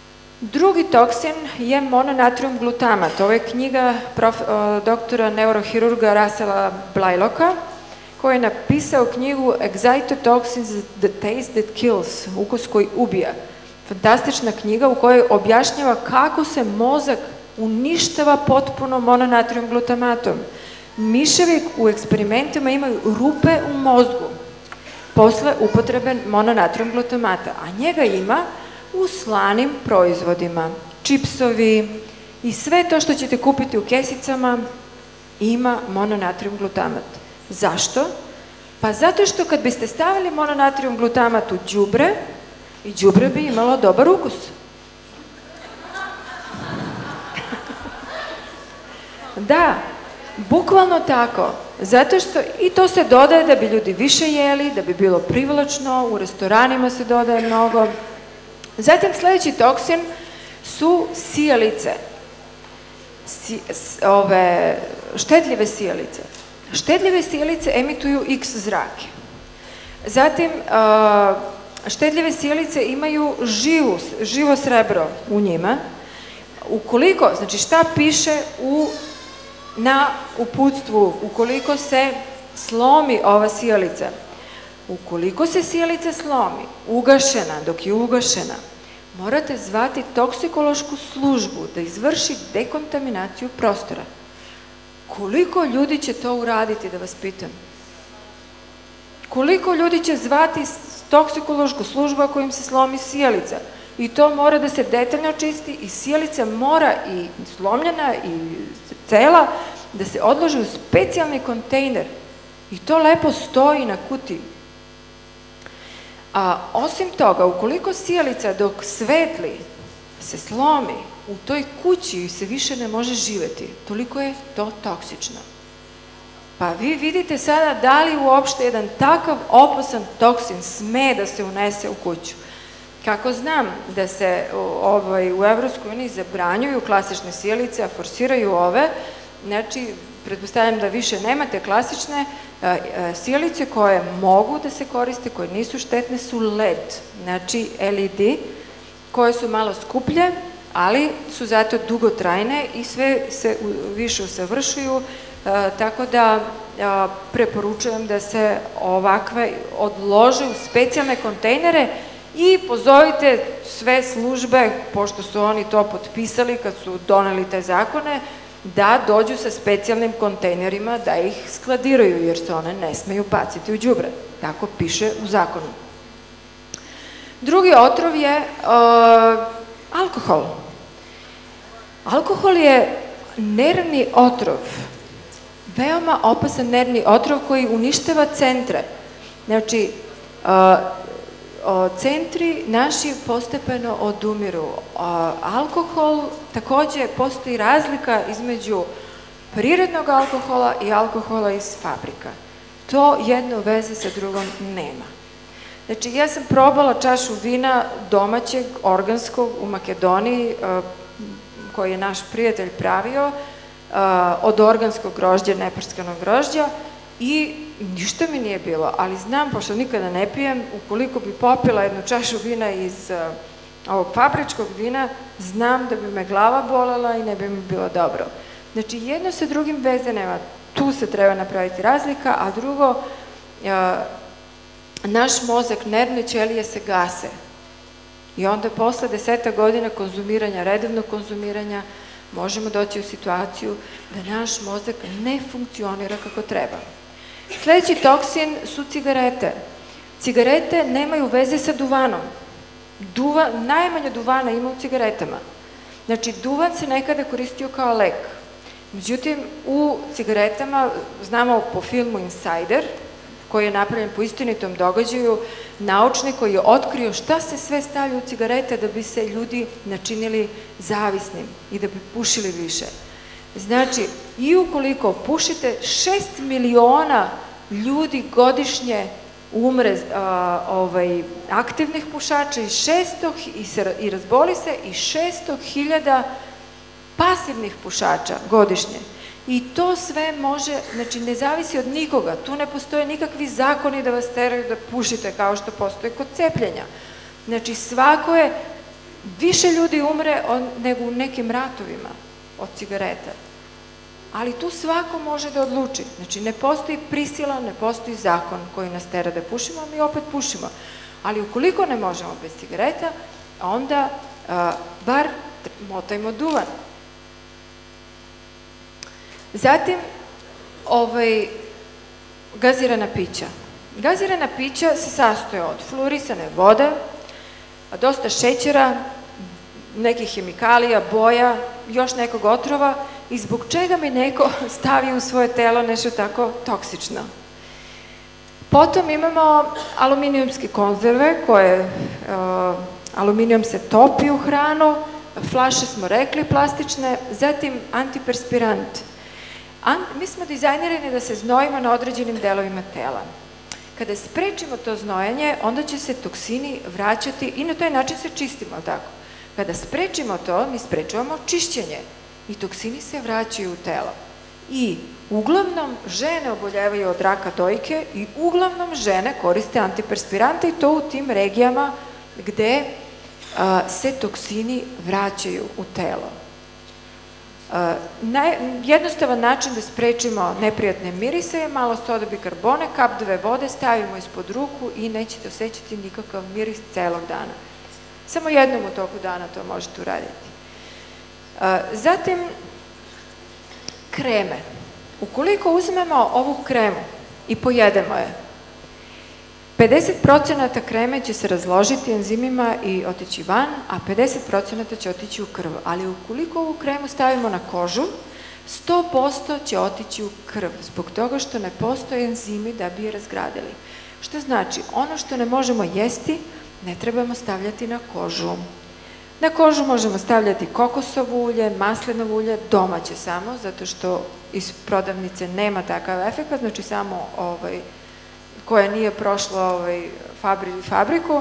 Drugi toksin je mononatrium glutamat. Ovo je knjiga doktora neurohirurga Russella Blylocka, koji je napisao knjigu Excitotoxins, the taste that kills, ukus koji ubija. Fantastična knjiga u kojoj objašnjava kako se mozak uništava potpuno mononatrium glutamatom. Miševi u eksperimentima imaju rupe u mozgu posle upotrebe mononatrium glutamata, a njega ima u slanim proizvodima. Čipsovi i sve to što ćete kupiti u kesicama ima mononatrium glutamat. Zašto? Pa zato što kad biste stavili mononatrium glutamat u đubre, i đubre bi imalo dobar ukus. Da, bukvalno tako. Zato što i to se dodaje da bi ljudi više jeli, da bi bilo privlačno, u restoranima se dodaje mnogo. Zatim sledeći toksin su sijalice. Štedljive sijalice. Štedljive sijalice emituju X zrake. Zatim, štedljive sijalice imaju živo srebro u njima. Ukoliko, znači šta piše na uputstvu, ukoliko se slomi ova sijalica, ukoliko se sijalica slomi, ugašena, dok je ugašena, morate zvati toksikološku službu da izvrši dekontaminaciju prostora. Koliko ljudi će to uraditi, da vas pitam? Koliko ljudi će zvati toksikološku službu ako im se slomi sijalica? I to mora da se detaljno čisti i sijalica mora i slomljena i cela da se odloži u specijalni kontejner. I to lepo stoji na kutiji. A osim toga, ukoliko sijalica dok svetli se slomi, u toj kući se više ne može živeti. Toliko je to toksično. Pa vi vidite sada da li uopšte jedan takav opasan toksin sme da se unese u kuću. Kako znam da se u Evropskoj uniji zabranjuju klasične sijalice, a forsiraju ove, znači, pretpostavljam da više nemate klasične sijalice koje mogu da se koriste, koje nisu štetne, su LED, znači LED, koje su malo skuplje, ali su zato dugotrajne i sve se više usavršuju, tako da preporučujem da se ovakve odlože u specijalne kontejnere i pozovite sve službe, pošto su oni to potpisali kad su doneli te zakone, da dođu sa specijalnim kontejnerima da ih skladiraju, jer se one ne smeju baciti u đubre. Tako piše u zakonu. Drugi otrov je alkohol. Alkohol je nervni otrov, veoma opasan nervni otrov koji uništava centre. Znači, centri naši postepeno odumiru. Alkohol, takođe postoji razlika između prirodnog alkohola i alkohola iz fabrika. To jedno veze sa drugom nema. Znači, ja sam probala čašu vina domaćeg, organskog u Makedoniji, koji je naš prijatelj pravio, od organskog grožđa, neprskanog grožđa, i ništa mi nije bilo, ali znam, pošto nikada ne pijem, ukoliko bi popila jednu čašu vina iz ovog fabričkog vina, znam da bi me glava bolela i ne bi mi bilo dobro. Znači, jedno sa drugim veze nema. Tu se treba napraviti razlika, a drugo, naš mozak, nervne ćelije se gase. I onda posle 10 godina konzumiranja, redovnog konzumiranja, možemo doći u situaciju da naš mozak ne funkcionira kako treba. Sledeći toksin su cigarete. Cigarete nemaju veze sa duvanom. Najmanje duvana ima u cigaretama. Znači, duvan se nekada koristio kao lek. Međutim, u cigaretama, znamo po filmu Insider, koji je napravljen po istinitom događaju, naučnik koji je otkrio šta se sve stavlja u cigarete da bi se ljudi načinili zavisnim i da bi pušili više. Znači, i ukoliko pušite, 6 miliona ljudi godišnje umre aktivnih pušača i razboli se, i 600.000 pasivnih pušača godišnje. I to sve može, znači ne zavisi od nikoga, tu ne postoje nikakvi zakoni da vas teraju da pušite kao što postoje kod cepljenja. Znači svako je Više ljudi umre nego u nekim ratovima od cigareta. Ali tu svako može da odluči. Znači, ne postoji prisila, ne postoji zakon koji nas tera da pušimo, mi opet pušimo. Ali ukoliko ne možemo bez cigareta, onda bar motajmo duvan. Zatim, gazirana pića. Gazirana pića se sastoje od fluorisane vode, dosta šećera, nekih hemikalija, boja, još nekog otrova i zbog čega mi neko stavi u svoje telo nešto tako toksično. Potom imamo aluminijumske konzerve koje, aluminijum se topi u hranu, flaše smo rekli plastične, zatim antiperspirant. Mi smo dizajnirani da se znojimo na određenim delovima tela. Kada sprečimo to znojanje, onda će se toksini vraćati i na taj način se čistimo, tako? Kada sprečimo to, mi sprečavamo čišćenje i toksini se vraćaju u telo. I uglavnom žene oboljevaju od raka dojke i uglavnom žene koriste antiperspirante i to u tim regijama gde se toksini vraćaju u telo. Jednostavan način da sprečimo neprijatne mirise je malo soda bikarbone, kap 2 vode, stavimo ispod ruku i nećete osjećati nikakav miris celog dana. Samo jednom u toku dana to možete uraditi. Zatim, kreme. Ukoliko uzmemo ovu kremu i pojedemo je, 50% kreme će se razložiti enzimima i otići van, a 50% će otići u krv. Ali ukoliko ovu kremu stavimo na kožu, 100% će otići u krv, zbog toga što ne postoje enzimi da bi je razgradili. Što znači, ono što ne možemo jesti, ne trebamo stavljati na kožu. Na kožu možemo stavljati kokosovo ulje, maslinovo ulje, domaće samo, zato što iz prodavnice nema takav efekt, znači samo koje nije prošlo fabriku,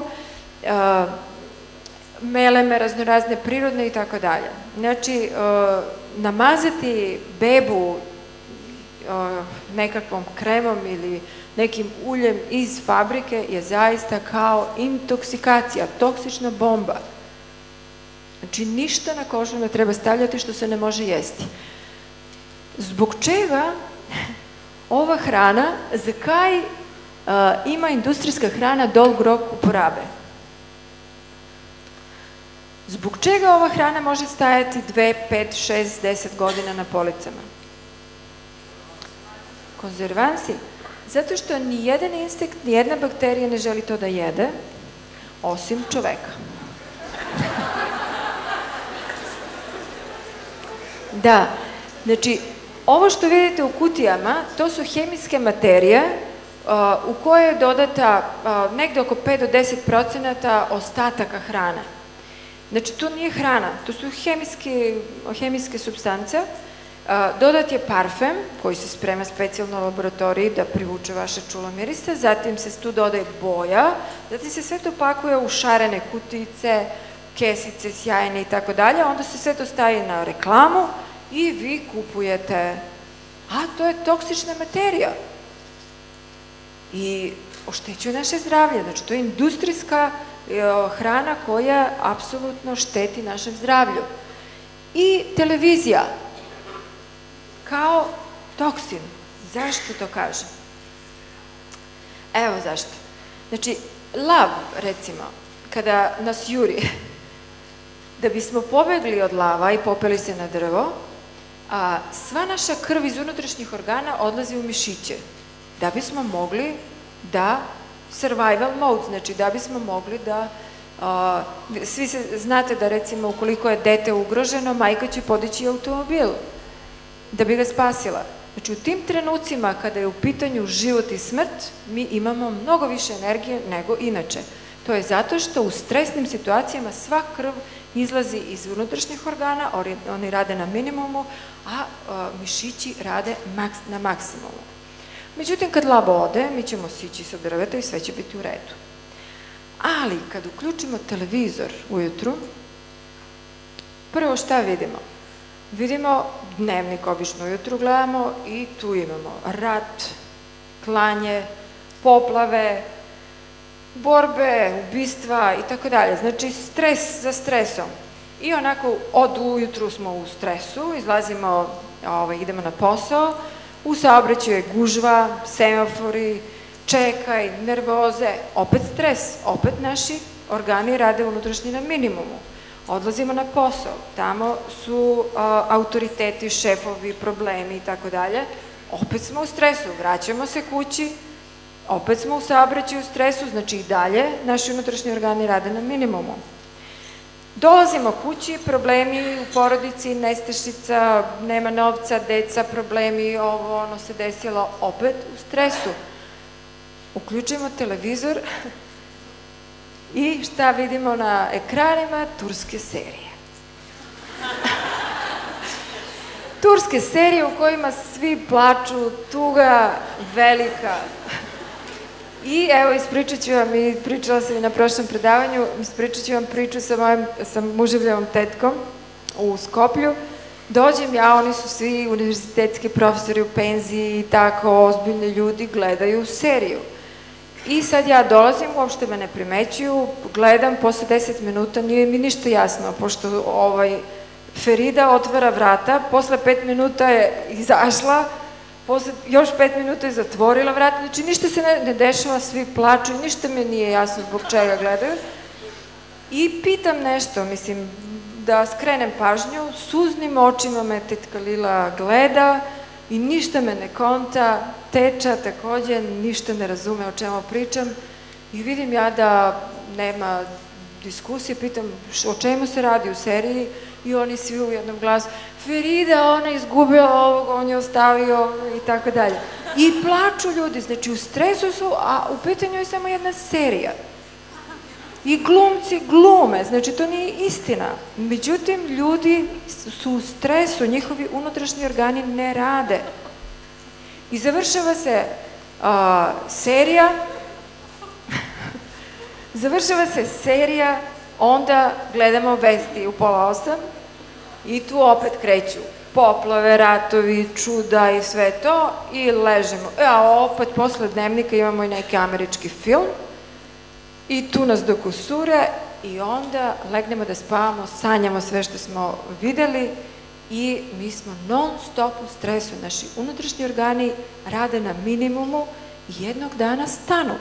meleme raznorazne prirodne i tako dalje. Znači, namazati bebu nekakvom kremom ili nekim uljem iz fabrike je zaista kao intoksikacija, toksična bomba. Znači, ništa na kožu ne treba stavljati što se ne može jesti. Zbog čega ova hrana, zakaj ima industrijska hrana dolg rok uporabe? Zbog čega ova hrana može stajati 2, 5, 6, 10 godina na policama? Konzervansi. Zato što ni jedan insekt, ni jedna bakterija ne želi to da jede, osim čoveka. Da, znači, ovo što vidite u kutijama, to su hemijske materije u koje je dodata negde oko 5 do 10% ostataka hrane. Znači, to nije hrana, to su hemijske supstance. Dodat je parfem, koji se sprema specijalno u laboratoriji da privuče vaše čulo mirisa, zatim se tu dodaje boja, zatim se sve to pakuje u šarene kutice, kesice, sjajne i tako dalje, onda se sve to staje na reklamu i vi kupujete, a to je toksična materija i oštećuje naše zdravlje, znači to je industrijska hrana koja apsolutno šteti našem zdravlju. I televizija kao toksin. Zašto to kažem? Evo zašto. Znači, lav, recimo, kada nas juri, da bismo pobegli od lava i popeli se na drvo, sva naša krv iz unutrašnjih organa odlazi u mišiće, da bismo mogli da survival mode, znači da bismo mogli da svi znate da recimo ukoliko je dete ugroženo, majka će podići automobil da bi ga spasila. Znači u tim trenucima kada je u pitanju život i smrt, mi imamo mnogo više energije nego inače. To je zato što u stresnim situacijama sva krv izlazi iz unutrašnjih organa, oni rade na minimumu, a mišići rade na maksimumu. Međutim, kad lav ode, mi ćemo sići sa drveta i sve će biti u redu. Ali, kad uključimo televizor ujutru, prvo šta vidimo? Vidimo dnevnik, obično ujutru gledamo i tu imamo rat, klanje, poplave, borbe, ubistva i tako dalje. Znači, stres za stresom. I onako, od ujutru smo u stresu, izlazimo, idemo na posao, u saobraćaju je gužva, semafori, čekaj, nervoze, opet stres, opet naši organi rade unutrašnji na minimumu. Odlazimo na posao, tamo su autoriteti, šefovi, problemi i tako dalje, opet smo u stresu, vraćamo se kući, opet smo u saobraćaju u stresu, znači i dalje naši unutrašnji organi rade na minimumu. Dolazimo kući, problemi u porodici, nestašica, nema novca, deca, problemi, ovo, ono se desilo, opet u stresu. Uključimo televizor i šta vidimo na ekranima? Turske serije. Turske serije u kojima svi plaču, tuga velika. I evo, ispričat ću vam, i pričala sam i na prošlom predavanju, ispričat ću vam priču sa muževljavom tetkom u Skoplju. Dođem ja, oni su svi univerzitetski profesori u penziji i tako, ozbiljni ljudi, gledaju seriju. I sad ja dolazim, uopšte me ne primećuju, gledam, posle 10 minuta nije mi ništa jasno, pošto Ferida otvara vrata, posle 5 minuta je izašla, posle još 5 minuta je zatvorila vrata, znači ništa se ne dešava, svi plaču, ništa mi nije jasno zbog čega gledaju. I pitam nešto, mislim, da skrenem pažnju, suznim očima me tetka Lila gleda i ništa me ne konta, teča takođe ništa ne razume o čemu pričam i vidim ja da nema diskusije, pitam o čemu se radi u seriji i oni svi u jednom glasu, Ferida, ona je izgubila ovog, on je ostavio i tako dalje. I plaču ljudi, znači u stresu su, a u pitanju je samo jedna serija. I glumci glume, znači to nije istina. Međutim, ljudi su u stresu, njihovi unutrašnji organi ne rade. I završava se serija, onda gledamo vesti u 7:30 i tu opet kreću poplave, ratovi, čuda i sve to i ležemo. A opet posle dnevnika imamo i neki američki film i tu nas dokusure i onda legnemo da spavamo, sanjamo sve što smo videli i mi smo non stop u stresu. Naši unutrašnji organi rade na minimumu i jednog dana stanu.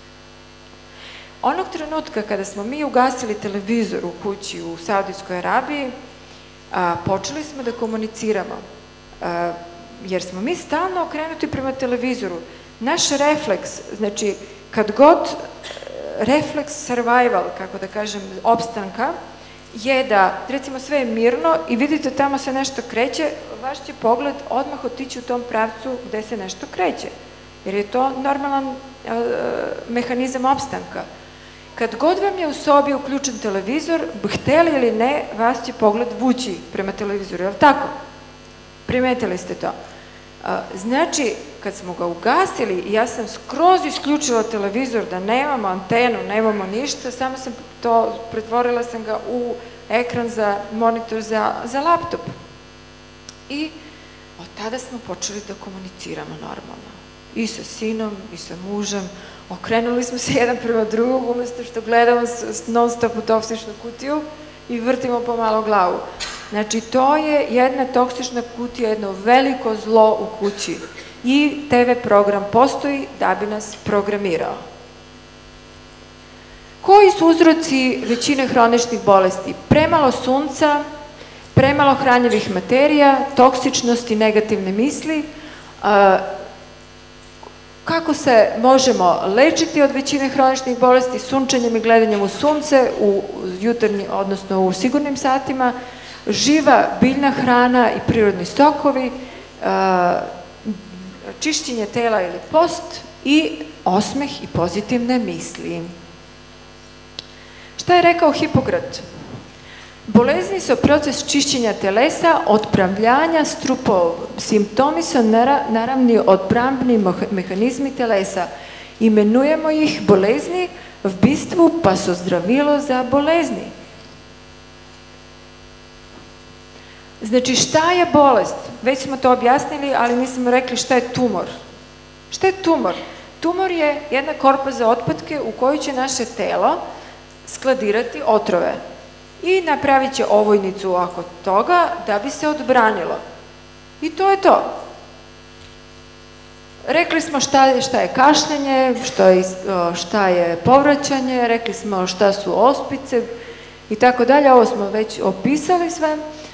Onog trenutka kada smo mi ugasili televizor u kući u Saudijskoj Arabiji, počeli smo da komuniciramo, jer smo mi stalno okrenuti prema televizoru. Naš refleks, znači kad god refleks survival, kako da kažem, opstanka, je da, recimo, sve je mirno i vidite tamo se nešto kreće, vaš će pogled odmah otići u tom pravcu gde se nešto kreće, jer je to normalan mehanizam opstanka. Kad god vam je u sobi uključen televizor, hteli ili ne, vas će pogled vući prema televizoru, je li tako? Primetili ste to? Znači, kad smo ga ugasili, ja sam skroz isključila televizor da nemamo antenu, nemamo ništa, samo sam to, pretvorila sam ga u ekran za monitor za laptop. I od tada smo počeli da komuniciramo normalno. I sa sinom, i sa mužem. Okrenuli smo se jedan prema drugog, umesto što gledamo non stop u toksičnu kutiju i vrtimo pomalo glavu. Znači, to je jedna toksična kutija, jedno veliko zlo u kući. I TV program postoji da bi nas programirao. Koji su uzroci većine hroničnih bolesti? Premalo sunca, premalo hranjivih materija, toksičnost i negativne misli. Kako se možemo lečiti od većine hroničnih bolesti? Sunčanjem i gledanjem u sunce, u jutarnji, odnosno u sigurnim satima, živa biljna hrana i prirodni sokovi, čišćenje tela ili post i osmeh i pozitivne misli. Šta je rekao Hipokrat? Bolezни su proces čišćenja telesa, odpravljanja strupov. Simptomi su naravni odbrambni mehanizmi telesa. Imenujemo ih bolezni v bistvu pa so zdravilo za bolezni. Znači, šta je bolest? Već smo to objasnili, ali nismo rekli šta je tumor. Šta je tumor? Tumor je jedna korpa za otpadke u kojoj će naše telo skladirati otrove i napravit će ovojnicu oko toga da bi se odbranilo. I to je to. Rekli smo šta je kašljenje, šta je povraćanje, rekli smo šta su ospice i tako dalje. Ovo smo već opisali sve.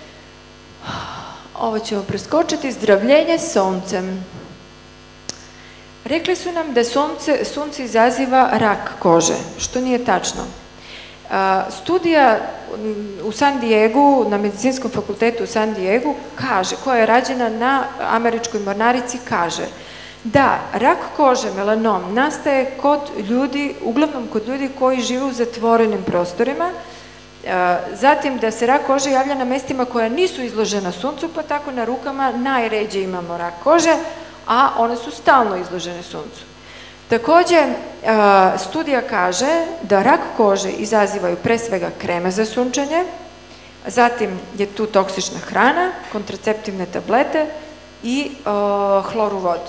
Ovo ćemo preskočiti. Zdravljenje suncem. Rekli su nam da sunce izaziva rak kože, što nije tačno. Studija u San Diegu, na Medicinskom fakultetu u San Diegu, kaže, koja je rađena na američkoj mornarici, kaže da rak kože, melanom, nastaje kod ljudi, uglavnom kod ljudi koji žive u zatvorenim prostorima, zatim da se rak kože javlja na mestima koja nisu izložena suncu, pa tako na rukama najređe imamo rak kože, a one su stalno izložene suncu. Takođe, studija kaže da rak kože izazivaju pre svega kreme za sunčanje, zatim je tu toksična hrana, kontraceptivne tablete i hlor u vodi.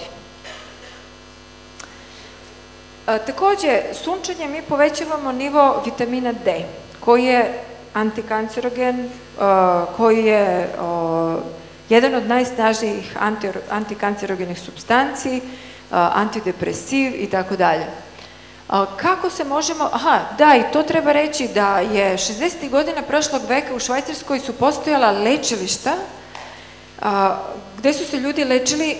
Takođe, sunčanje mi povećavamo nivo vitamina D, koji je antikancerogen, koji je jedan od najsnažnijih antikancerogenih supstanci, antidepresiv i tako dalje. Kako se možemo... Aha, da, i to treba reći da je 60. godina prošlog veka u Švajcarskoj su postojala lečilišta gde su se ljudi lečili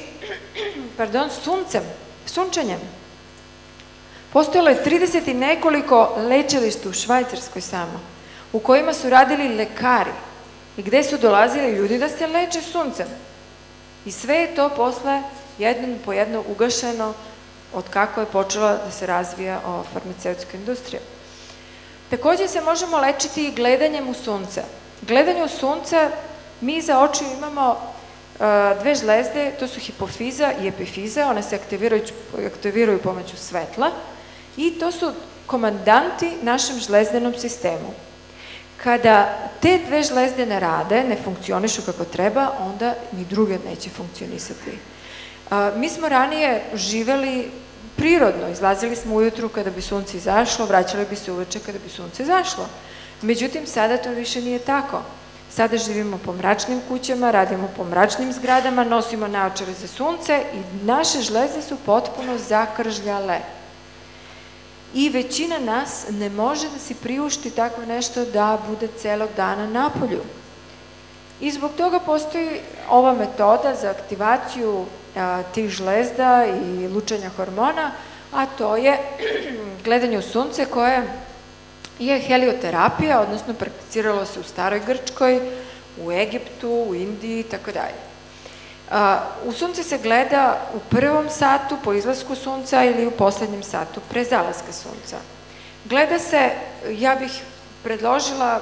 sunčanjem. Postojalo je 30 i nekoliko lečilišta u Švajcarskoj samo, u kojima su radili lekari i gde su dolazili ljudi da se leče suncem. I sve je to posle jedno po jedno ugašeno od kako je počela da se razvija farmaceutska industrija. Takođe se možemo lečiti i gledanjem u sunce. Gledanje u sunce, mi za očiju imamo dve žlezde, to su hipofiza i epifiza, one se aktiviraju pomoću svetla i to su komandanti našem žlezdenom sistemu. Kada te dve žlezde ne rade, ne funkcionišu kako treba, onda ni druge neće funkcionisati. Mi smo ranije živeli prirodno, izlazili smo ujutru kada bi sunce izašlo, vraćali bi se uveče kada bi sunce izašlo. Međutim, sada to više nije tako. Sada živimo po mračnim kućama, radimo po mračnim zgradama, nosimo naočare za sunce i naše žlezde su potpuno zakržljale. I većina nas ne može da si priušti tako nešto da bude celog dana napolju. I zbog toga postoji ova metoda za aktivaciju tih žlezda i lučenja hormona, a to je gledanje u sunce koje je helioterapija, odnosno prakticiralo se u staroj Grčkoj, u Egiptu, u Indiji i tako dalje. U sunce se gleda u prvom satu po izlasku sunca ili u poslednjem satu pre zalaska sunca. Gleda se, ja bih predložila,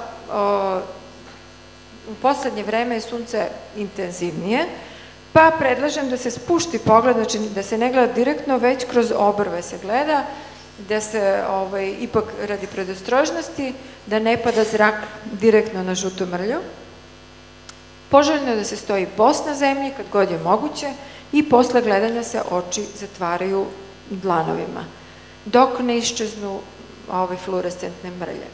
u poslednje vreme je sunce intenzivnije, pa predlažem da se spušti pogled, znači da se ne gleda direktno, već kroz obrve se gleda, da se ipak radi predostrožnosti, da ne pada zrak direktno na žutu mrlju. Poželjno je da se stoji bos na zemlji kad god je moguće i posle gledanja se oči zatvaraju dlanovima, dok ne iščeznu fluorescentne mrlje.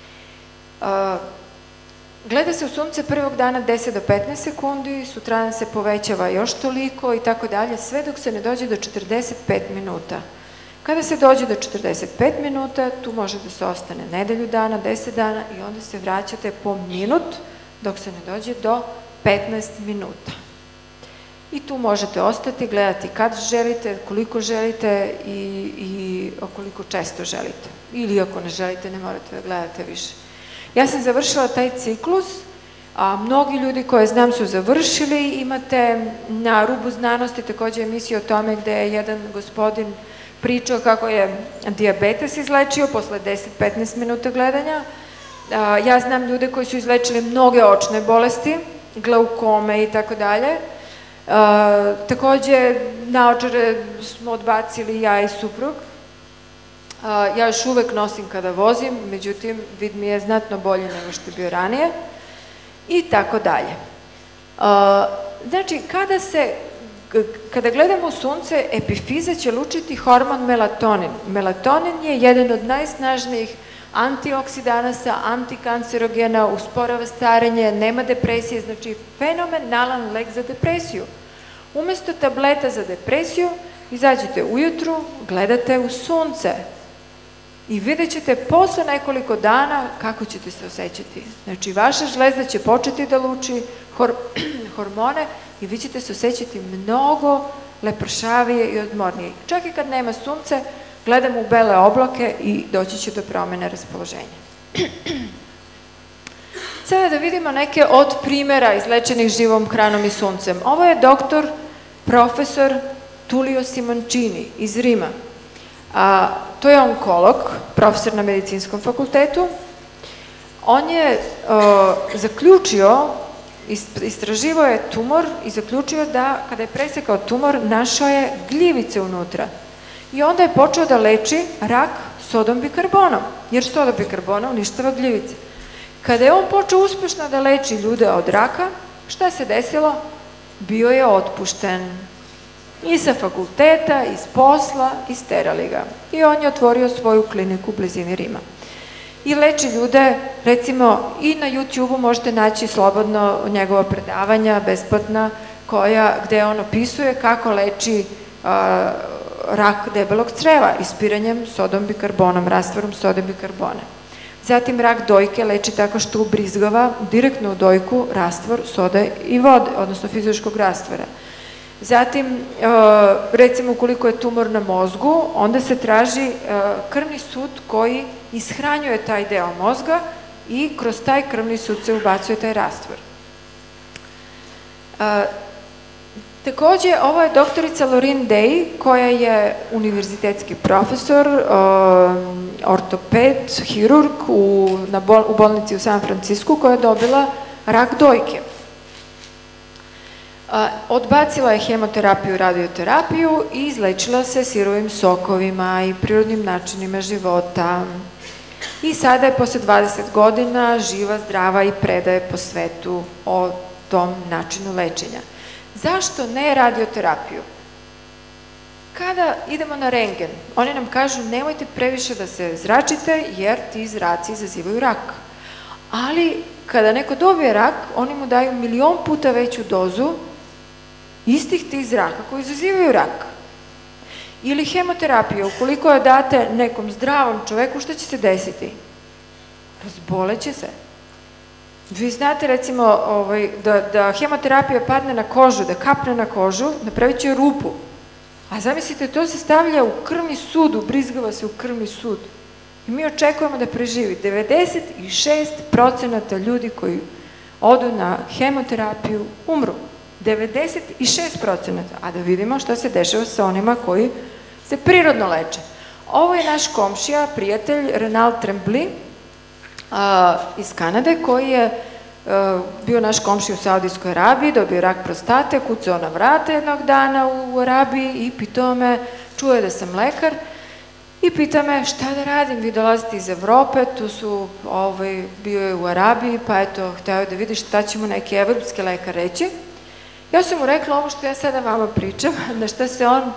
Gleda se u sunce prvog dana 10 do 15 sekundi, sutradan se povećava još toliko i tako dalje, sve dok se ne dođe do 45 minuta. Kada se dođe do 45 minuta, tu može da se ostane nedelju dana, 10 dana i onda se vraćate po minut dok se ne dođe do 15 minuta. I tu možete ostati, gledati kad želite, koliko želite i koliko često želite. Ili ako ne želite, ne morate da gledate više. Ja sam završila taj ciklus, a mnogi ljudi koje znam su završili. Imate na Rubu znanosti takođe emisiju o tome gde je jedan gospodin pričao kako je dijabetes izlečio posle 10-15 minuta gledanja. Ja znam ljude koji su izlečili mnoge očne bolesti, glaukome i tako dalje. Takođe, naočare smo odbacili ja i suprug. Ja još uvek nosim kada vozim, međutim, vid mi je znatno bolji nego što je bio ranije. I tako dalje. Znači, kada se Kada gledamo u sunce, epifiza će lučiti hormon melatonin. Melatonin je jedan od najsnažnijih antioksidanasa, antikancerogena, usporava starenje, nema depresije, znači fenomenalan lek za depresiju. Umesto tableta za depresiju, izađete ujutru, gledate u sunce i vidjet ćete posle nekoliko dana kako ćete se osjećati. Znači, vaša žlezda će početi da luči hormone i vi ćete se osjećati mnogo lepršavije i odmornije. Čak i kad nema sunce, gledamo u bele oblake i doći će do promene raspoloženja. Sada da vidimo neke od primjera izlečenih živom hranom i suncem. Ovo je doktor, profesor Tullio Simoncini iz Rima. To je onkolog, profesor na medicinskom fakultetu. On je zaključio, istraživao je tumor i zaključio da kada je presekao tumor, našao je gljivice unutra. I onda je počeo da leči rak sodom bikarbonom, jer sodom bikarbona uništava gljivice. Kada je on počeo uspešno da leči ljude od raka, šta se desilo? Bio je otpušten. I sa fakulteta, iz posla, isterali ga. I on je otvorio svoju kliniku u blizini Rima. I leči ljude, recimo, i na YouTube-u možete naći slobodno njegova predavanja, besplatna, gde on opisuje kako leči rak debelog creva, ispiranjem sodom bikarbonom, rastvorom sode bikarbona. Zatim rak dojke leči tako što ubrizgava direktno u dojku rastvor sode i vode, odnosno fizičkog rastvora. Zatim, recimo, ukoliko je tumor na mozgu, onda se traži krvni sud koji ishranjuje taj deo mozga i kroz taj krvni sud se ubacuje taj rastvor. Takođe, ovo je doktorica Lorin Day, koja je univerzitetski profesor, ortoped, hirurg u bolnici u San Francisku, koja je dobila rak dojke. Odbacila je hemoterapiju i radioterapiju i izlečila se sirovim sokovima i prirodnim načinima života. I sada je posle 20 godina živa, zdrava i predaje po svetu o tom načinu lečenja. Zašto ne radioterapiju? Kada idemo na rentgen, oni nam kažu nemojte previše da se zračite jer ti zraci izazivaju rak. Ali kada neko dobije rak, oni mu daju 1.000.000 puta veću dozu istih tih zraka koji izazivaju rak. Ili hemoterapija, ukoliko je date nekom zdravom čoveku, šta će se desiti? Razboleće se. Vi znate, recimo, da hemoterapija padne na kožu, da kapne na kožu, napravit će rupu. A zamislite, to se stavlja u krvni sud, ubrizgava se u krvni sud. I mi očekujemo da preživi. 96% ljudi koji odu na hemoterapiju umru. 96%. A da vidimo šta se dešava sa onima koji se prirodno leče. Ovo je naš komšija, prijatelj, Renald Tremblay iz Kanade, koji je bio naš komšija u Saudijskoj Arabiji, dobio rak prostate, kucao na vrata jednog dana u Arabiji i pitao me, čuo je da sam lekar, i pita me šta da radim, vi dolazite iz Evrope, tu su, bio je u Arabiji, pa eto, hteo je da vidi šta će mu neki evropski lekar reći. Ja sam mu rekla ovo što ja sada vama pričam, na šta se on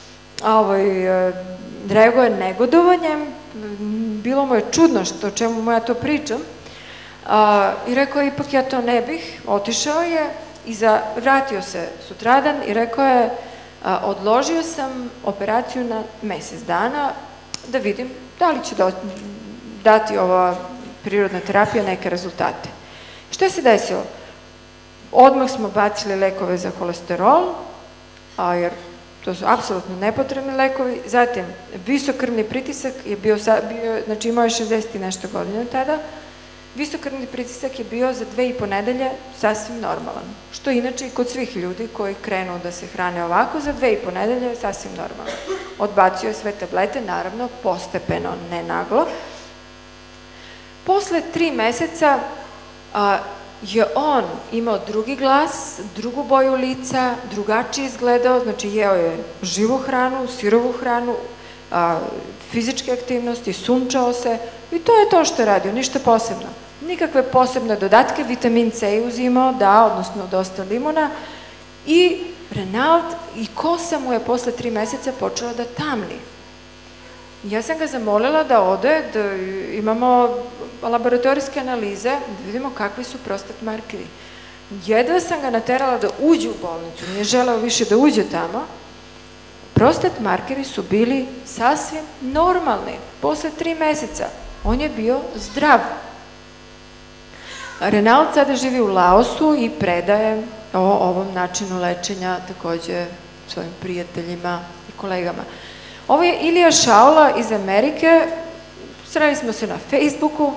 reaguje negodovanjem, bilo mu je čudno o čemu mu ja to pričam, i rekao je ipak ja to ne bih, otišao je i vratio se sutradan i rekao je odložio sam operaciju na mesec dana da vidim da li će dati ova prirodna terapija neke rezultate. Šta se desilo? Odmah smo bacili lekove za kolesterol, jer to su apsolutno nepotrebni lekovi. Zatim, visok krvni pritisak je bio, znači imao je 60 i nešto godina tada, visok krvni pritisak je bio za 2,5 nedelje sasvim normalan. Što inače i kod svih ljudi koji krenu da se hrane ovako, za 2,5 nedelje je sasvim normalan. Odbacio je sve tablete, naravno, postepeno, ne naglo. Posle 3 meseca je on imao drugi glas, drugu boju lica, drugačije izgledao, znači jeo je živu hranu, sirovu hranu, fizičke aktivnosti, sunčao se i to je to što je radio, ništa posebno. Nikakve posebne dodatke, vitamin C je uzimao, da, odnosno dosta limuna I Renaud i kosa mu je posle 3 meseca počela da tamni. Ja sam ga zamolila da ode, da imamo laboratorijske analize, da vidimo kakvi su prostat markeri. Jedva sam ga naterala da uđe u bolnicu, nije želeo više da uđe tamo. Prostat markeri su bili sasvim normalni. Posle 3 meseca on je bio zdrav. Renaud sada živi u Laosu i predaje o ovom načinu lečenja takođe svojim prijateljima i kolegama. Ovo je Ilija Šaula iz Amerike, sreli smo se na Facebooku,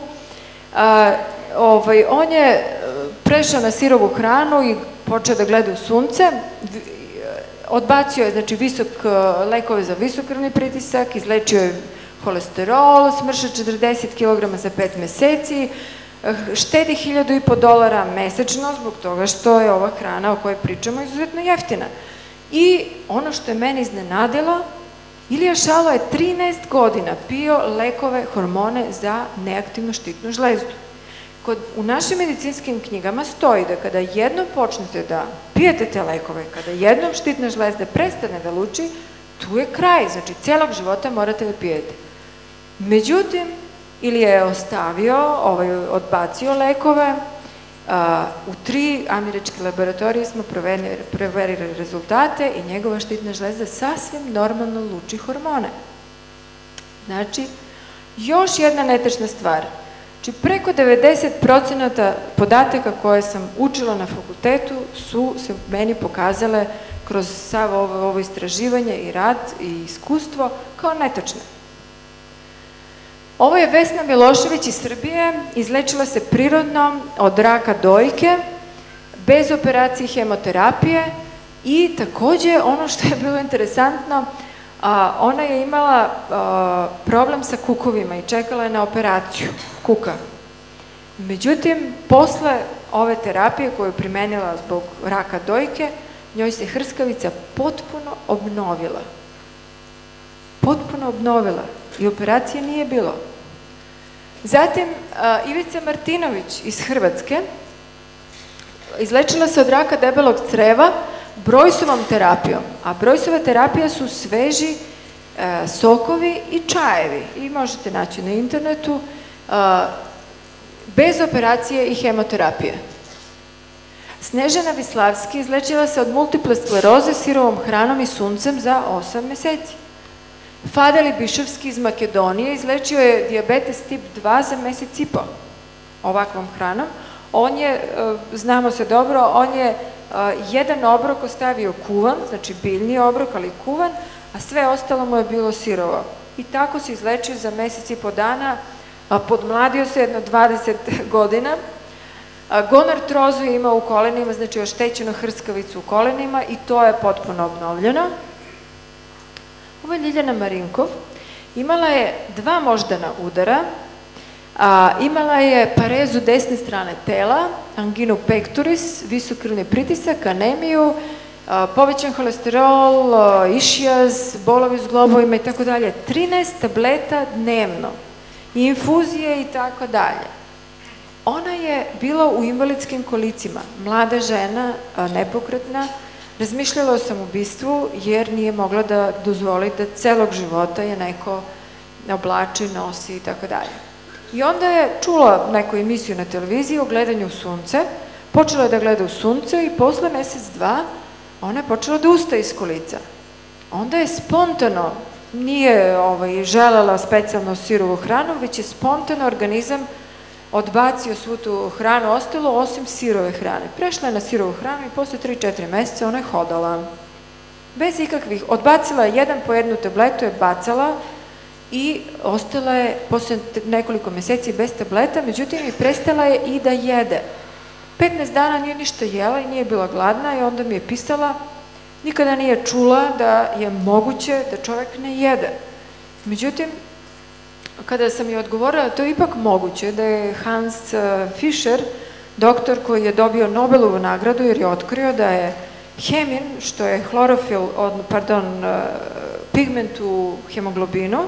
on je prešao na sirovu hranu i počeo da gleda u sunce, odbacio je lekove za visokrvni pritisak, izlečio je holesterol, smršao 40 kg za 5 meseci, štedi $1.500 mesečno zbog toga što je ova hrana o kojoj pričamo izuzetno jeftina. I ono što je meni iznenadilo, Ilija Šalo je 13 godina pio lekove, hormone za neaktivnu štitnu žlezdu. U našim medicinskim knjigama stoji da kada jednom počnete da pijete te lekove, kada jednom štitna žlezda prestane da luči, tu je kraj, znači celog života morate da pijete. Međutim, Ilija je odbacio lekove, u 3 američke laboratorije smo proverili rezultate i njegova štitna žlezda sasvim normalno luči hormone. Znači, još jedna netačna stvar. Znači, preko 90% podataka koje sam učila na fakultetu su se meni pokazale kroz sav ovo istraživanje i rad i iskustvo kao netačne. Ovo je Vesna Milošević iz Srbije, izlečila se prirodno od raka dojke, bez operacije i hemoterapije i takođe ono što je bilo interesantno, ona je imala problem sa kukovima i čekala je na operaciju kuka. Međutim, posle ove terapije koju je primenila zbog raka dojke, njoj se hrskavica potpuno obnovila. Potpuno obnovila i operacije nije bilo. Zatim, Ivica Martinović iz Hrvatske izlečila se od raka debelog creva Brojsovom terapijom, a Brojsova terapija su sveži sokovi i čajevi i možete naći na internetu bez operacije i hemoterapije. Snežana Vislavski izlečila se od multiple skleroze sirovom hranom i suncem za 8 meseci. Fadeli Bišovski iz Makedonije izlečio je dijabetes tip 2 za mesec i po ovakvom hranom. On je, znamo se dobro, on je jedan obrok ostavio kuvan, znači biljni obrok, ali kuvan, a sve ostalo mu je bilo sirovo. I tako se izlečio za mesec i po dana, podmladio se jedno 20 godina. Gonartrozu je imao u kolenima, znači oštećenu hrskavicu u kolenima i to je potpuno obnovljeno. Ovo je Ljiljana Marinkov. Imala je 2 moždana udara, imala je parezu desne strane tela, anginu pectoris, visokrvni pritisak, anemiju, povećan holesterol, išijaz, bolovi s globovima i tako dalje. 13 tableta dnevno, infuzije i tako dalje. Ona je bila u invalidskim kolicima, mlada žena, nepokretna, razmišljala o samoubistvu jer nije mogla da dozvoli da celog života je neko oblači, nosi i tako dalje. I onda je čula neku emisiju na televiziji o gledanju u sunce, počela je da gleda u sunce i posle mesec, 2 ona je počela da ustaje iz kolica. Onda je spontano, nije želela specijalno sirovu hranu, već je spontano organizam odbacio svu tu hranu, ostalo osim sirove hrane. Prešla je na sirovu hranu i posle 3-4 meseca ona je hodala. Bez ikakvih, odbacila je jedan po jednu tabletu, je bacala i ostala je posle nekoliko meseci bez tableta, međutim i prestala je i da jede. 15 dana nije ništa jela i nije bila gladna i onda mi je pisala, nikada nije čula da je moguće da čovek ne jede. Međutim, kada sam joj odgovorila, to je ipak moguće, da je Hans Fischer, doktor koji je dobio Nobelovu nagradu jer je otkrio da je hemin, što je pigment u hemoglobinu,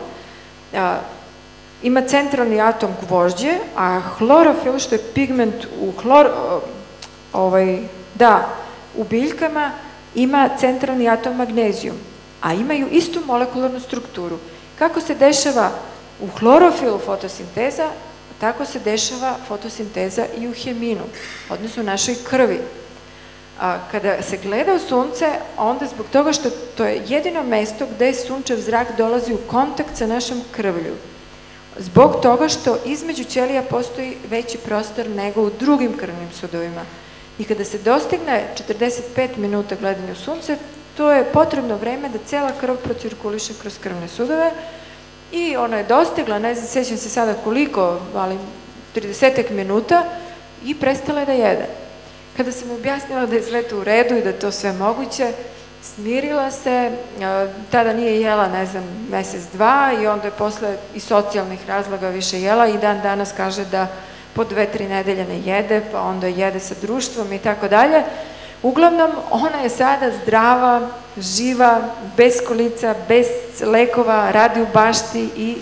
ima centralni atom gvožđe, a hlorofil, što je pigment u biljkama, ima centralni atom magnezijum, a imaju istu molekularnu strukturu. Kako se dešava u hlorofilu fotosinteza, tako se dešava fotosinteza i u heminu, odnosno u našoj krvi. Kada se gleda u sunce, onda zbog toga što to je jedino mesto gde sunčev zrak dolazi u kontakt sa našom krvlju. Zbog toga što između ćelija postoji veći prostor nego u drugim krvnim sudovima. I kada se dostigne 45 minuta gledanja u sunce, to je potrebno vreme da cela krv procirkuliše kroz krvne sudove i ona je dostigla, ne znam, sećam se sada koliko, ali 30 minuta i prestala je da jede. Kada sam objasnila da je sve to u redu i da je to sve moguće, smirila se, tada nije jela, ne znam, mesec, dva i onda je posle iz socijalnih razloga više jela i dan danas kaže da po 2-3 nedelje ne jede, pa onda jede sa društvom i tako dalje. Uglavnom, ona je sada zdrava, živa, bez kolica, bez lekova, radi u bašti i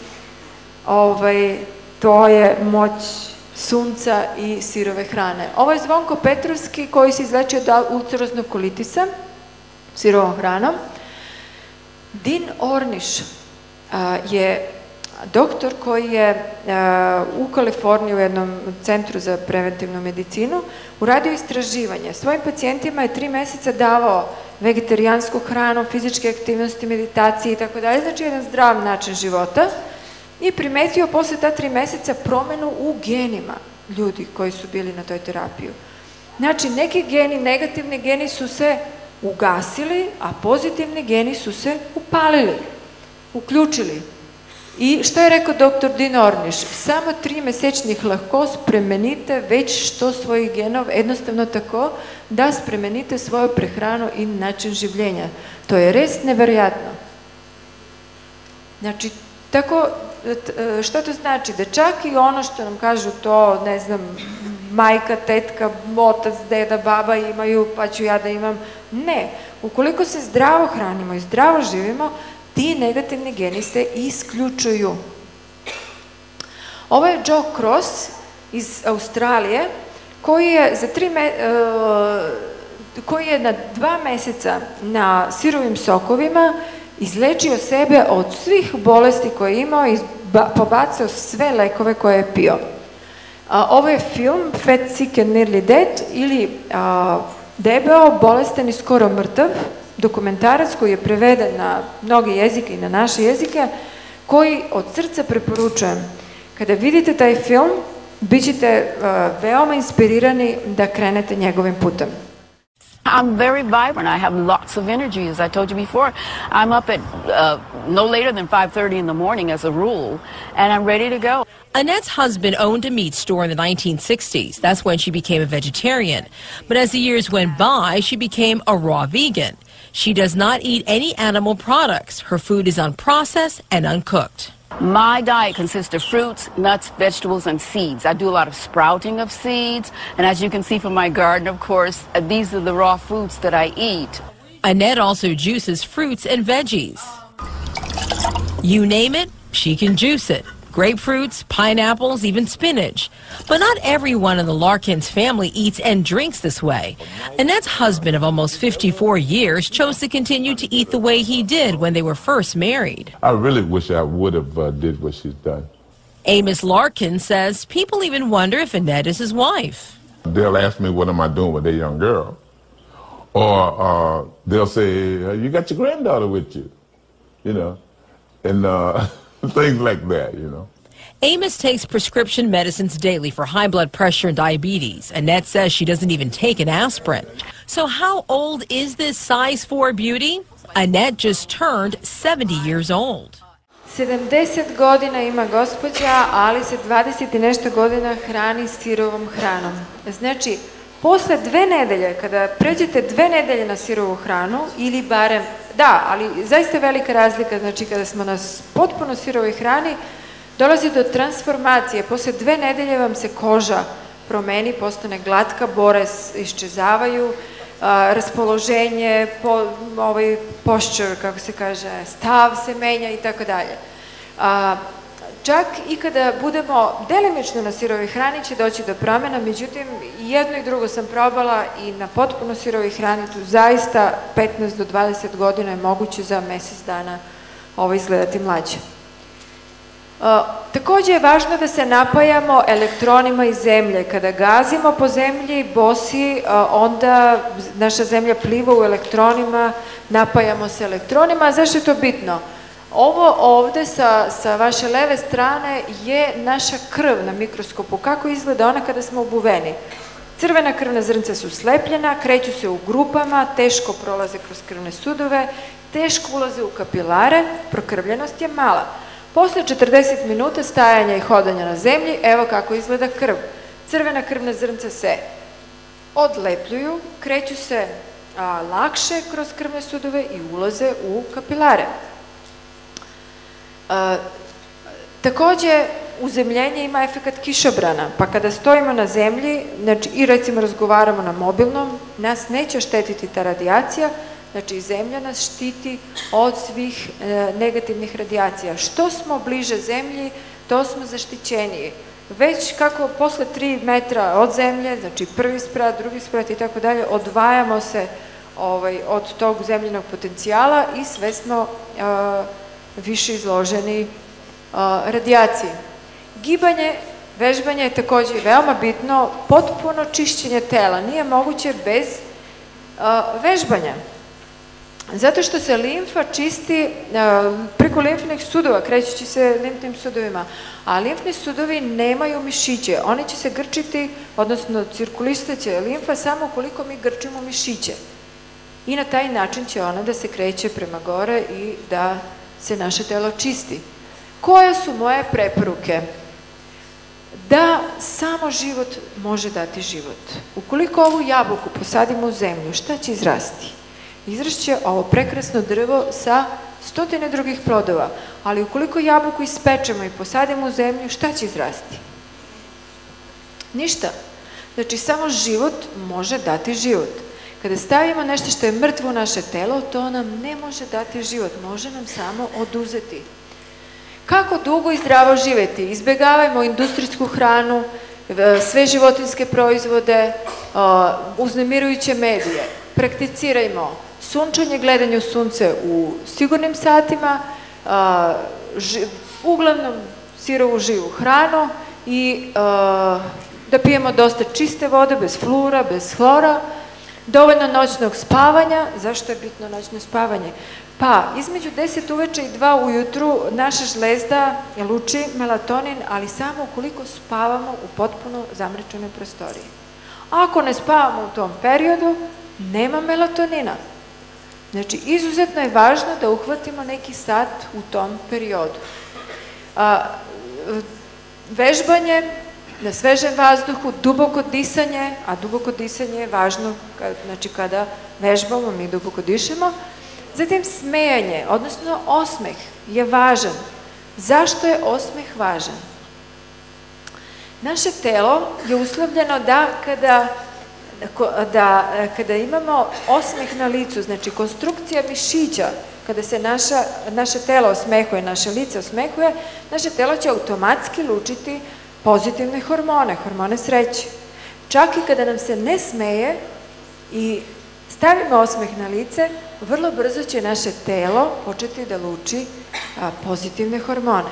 to je moć sunca i sirove hrane. Ovo je Zvonko Petrovski koji se izlečio od ulceroznog kolitisa sirovom hranom. Din Orniš je doktor koji je u Kaliforniji u jednom centru za preventivnu medicinu uradio istraživanje. Svojim pacijentima je 3 meseca davao vegetarijansku hranu, fizičke aktivnosti, meditacije i tako dalje, znači jedan zdrav način života i primetio posle ta 3 meseca promenu u genima ljudi koji su bili na toj terapiji. Znači, neki geni, negativni geni su se ugasili, a pozitivni geni su se upalili, uključili. I šta je rekao doktor Din Orniš? Samo 3 mesečnih lahko spremenite već što svojih genov, jednostavno tako da spremenite svoju prehranu i način življenja. To je res neverovatno. Znači, tako, šta to znači? Da čak i ono što nam kažu to, ne znam, majka, tetka, otac, deda, baba imaju, pa ću ja da imam. Ne. Ukoliko se zdravo hranimo i zdravo živimo, ti negativni geni se isključuju. Ovo je Joe Cross iz Australije, koji je na 2 meseca na sirovim sokovima izlečio sebe od svih bolesti koje je imao i pobacao sve lekove koje je pio. Ovo je film Fat, Sick and Nearly Dead ili Debeo, bolestan i skoro mrtav, dokumentarac koji je preveden na mnoge jezike i na naše jezike, koji od srca preporučujem. Kada vidite taj film, bit ćete veoma inspirirani da krenete njegovim putem. I'm very vibrant. I have lots of energy, as I told you before. I'm up at no later than 5:30 in the morning as a rule, and I'm ready to go. Annette's husband owned a meat store in the 1960s. That's when she became a vegetarian. But as the years went by, she became a raw vegan. She does not eat any animal products. Her food is unprocessed and uncooked. My diet consists of fruits, nuts, vegetables, and seeds. I do a lot of sprouting of seeds, and as you can see from my garden, of course, these are the raw foods that I eat. Annette also juices fruits and veggies. You name it, she can juice it. Grapefruits, pineapples, even spinach. But not everyone in the Larkins family eats and drinks this way. Annette's husband of almost 54 years chose to continue to eat the way he did when they were first married. I really wish I would have did what she's done. Amos Larkin says people even wonder if Annette is his wife. They'll ask me, what am I doing with a young girl? Or they'll say, you got your granddaughter with you, you know, and things like that, you know. Amos takes prescription medicines daily for high blood pressure and diabetes. Annette says she doesn't even take an aspirin. So how old is this size 4 beauty? Annette just turned 70 years old. 70 godina ima gospođa, ali se 20 i nešto godina hrani sirovom hranom. Znači, posle 2 nedelje, kada pređete 2 nedelje na sirovu hranu, ili barem, da, ali zaista velika razlika, znači kada smo na potpuno sirovoj hrani, dolazi do transformacije. Posle 2 nedelje vam se koža promeni, postane glatka, bore iščezavaju, raspoloženje, posture, kako se kaže, stav se menja i tako dalje. Čak i kada budemo delimično na sirovoj hrani će doći do promjena, međutim i jedno i drugo sam probala i na potpuno sirovoj hrani tu zaista 15 do 20 godina je moguće za mesec dana izgledati mlađe. Takođe je važno da se napajamo elektronima iz zemlje. Kada gazimo po zemlji bosi, onda naša zemlja pliva u elektronima, napajamo se elektronima. A zašto je to bitno? Ovo ovde sa vaše leve strane je naša krv na mikroskopu. Kako izgleda ona kada smo obuveni? Crvena krvna zrnca su slepljena, kreću se u grupama, teško prolaze kroz krvne sudove, teško ulaze u kapilare, prokrvljenost je mala. Posle 40 minuta stajanja i hodanja na zemlji, evo kako izgleda krv. Crvena krvna zrnca se odlepljuju, kreću se lakše kroz krvne sudove i ulaze u kapilare. Takođe, uzemljenje ima efekat kišobrana, pa kada stojimo na zemlji i recimo razgovaramo na mobilnom, nas neće štetiti ta radijacija, znači zemlja nas štiti od svih negativnih radijacija. Što smo bliže zemlji, to smo zaštićeniji. Već kako posle 3 metra od zemlje, znači prvi sprat, drugi sprat i tako dalje, odvajamo se od tog zemljenog potencijala i sve smo više izloženi radijaciji. Gibanje, vežbanje je takođe veoma bitno, potpuno čišćenje tela nije moguće bez vežbanja. Zato što se limfa čisti preko limfnih sudova, krećući se limfnim sudovima, a limfni sudovi nemaju mišiće, oni će se grčiti, odnosno cirkulisaće limfa samo ukoliko mi grčimo mišiće. I na taj način će ona da se kreće prema gore i da se naše telo čisti. Koje su moje preporuke? Da samo život može dati život. Ukoliko ovu jabuku posadimo u zemlju, šta će izrasti? Izrašće ovo prekrasno drvo sa stotine drugih plodova, ali ukoliko jabuku ispečemo i posadimo u zemlju, šta će izrasti? Ništa. Znači, samo život može dati život. Kada stavimo nešto što je mrtvo u naše telo, to nam ne može dati život, može nam samo oduzeti. Kako dugo i zdravo živeti? Izbegavajmo industrijsku hranu, sve životinjske proizvode, uznemirujuće medije. Prakticirajmo sunčanje, gledanje u sunce u sigurnim satima, uglavnom sirovu živu hranu i da pijemo dosta čiste vode, bez fluora, bez hlora, dovoljno noćnog spavanja. Zašto je bitno noćno spavanje? Pa, između 10 uveče i 2 ujutru naša žlezda luči melatonin, ali samo ukoliko spavamo u potpuno zamračenoj prostoriji. Ako ne spavamo u tom periodu, nema melatonina. Znači, izuzetno je važno da uhvatimo neki sat u tom periodu. Vežbanje na svežem vazduhu, duboko disanje, a duboko disanje je važno, znači kada vežbamo mi duboko dišemo. Zatim smejanje, odnosno osmeh je važan. Zašto je osmeh važan? Naše telo je uslovljeno da kada imamo osmeh na licu, znači konstrukcija mišića, kada se naše telo osmehuje, naše lice osmehuje, naše telo će automatski lučiti pozitivne hormone, hormone sreće. Čak i kada nam se ne smeje i stavimo osmeh na lice, vrlo brzo će naše telo početi da luči pozitivne hormone.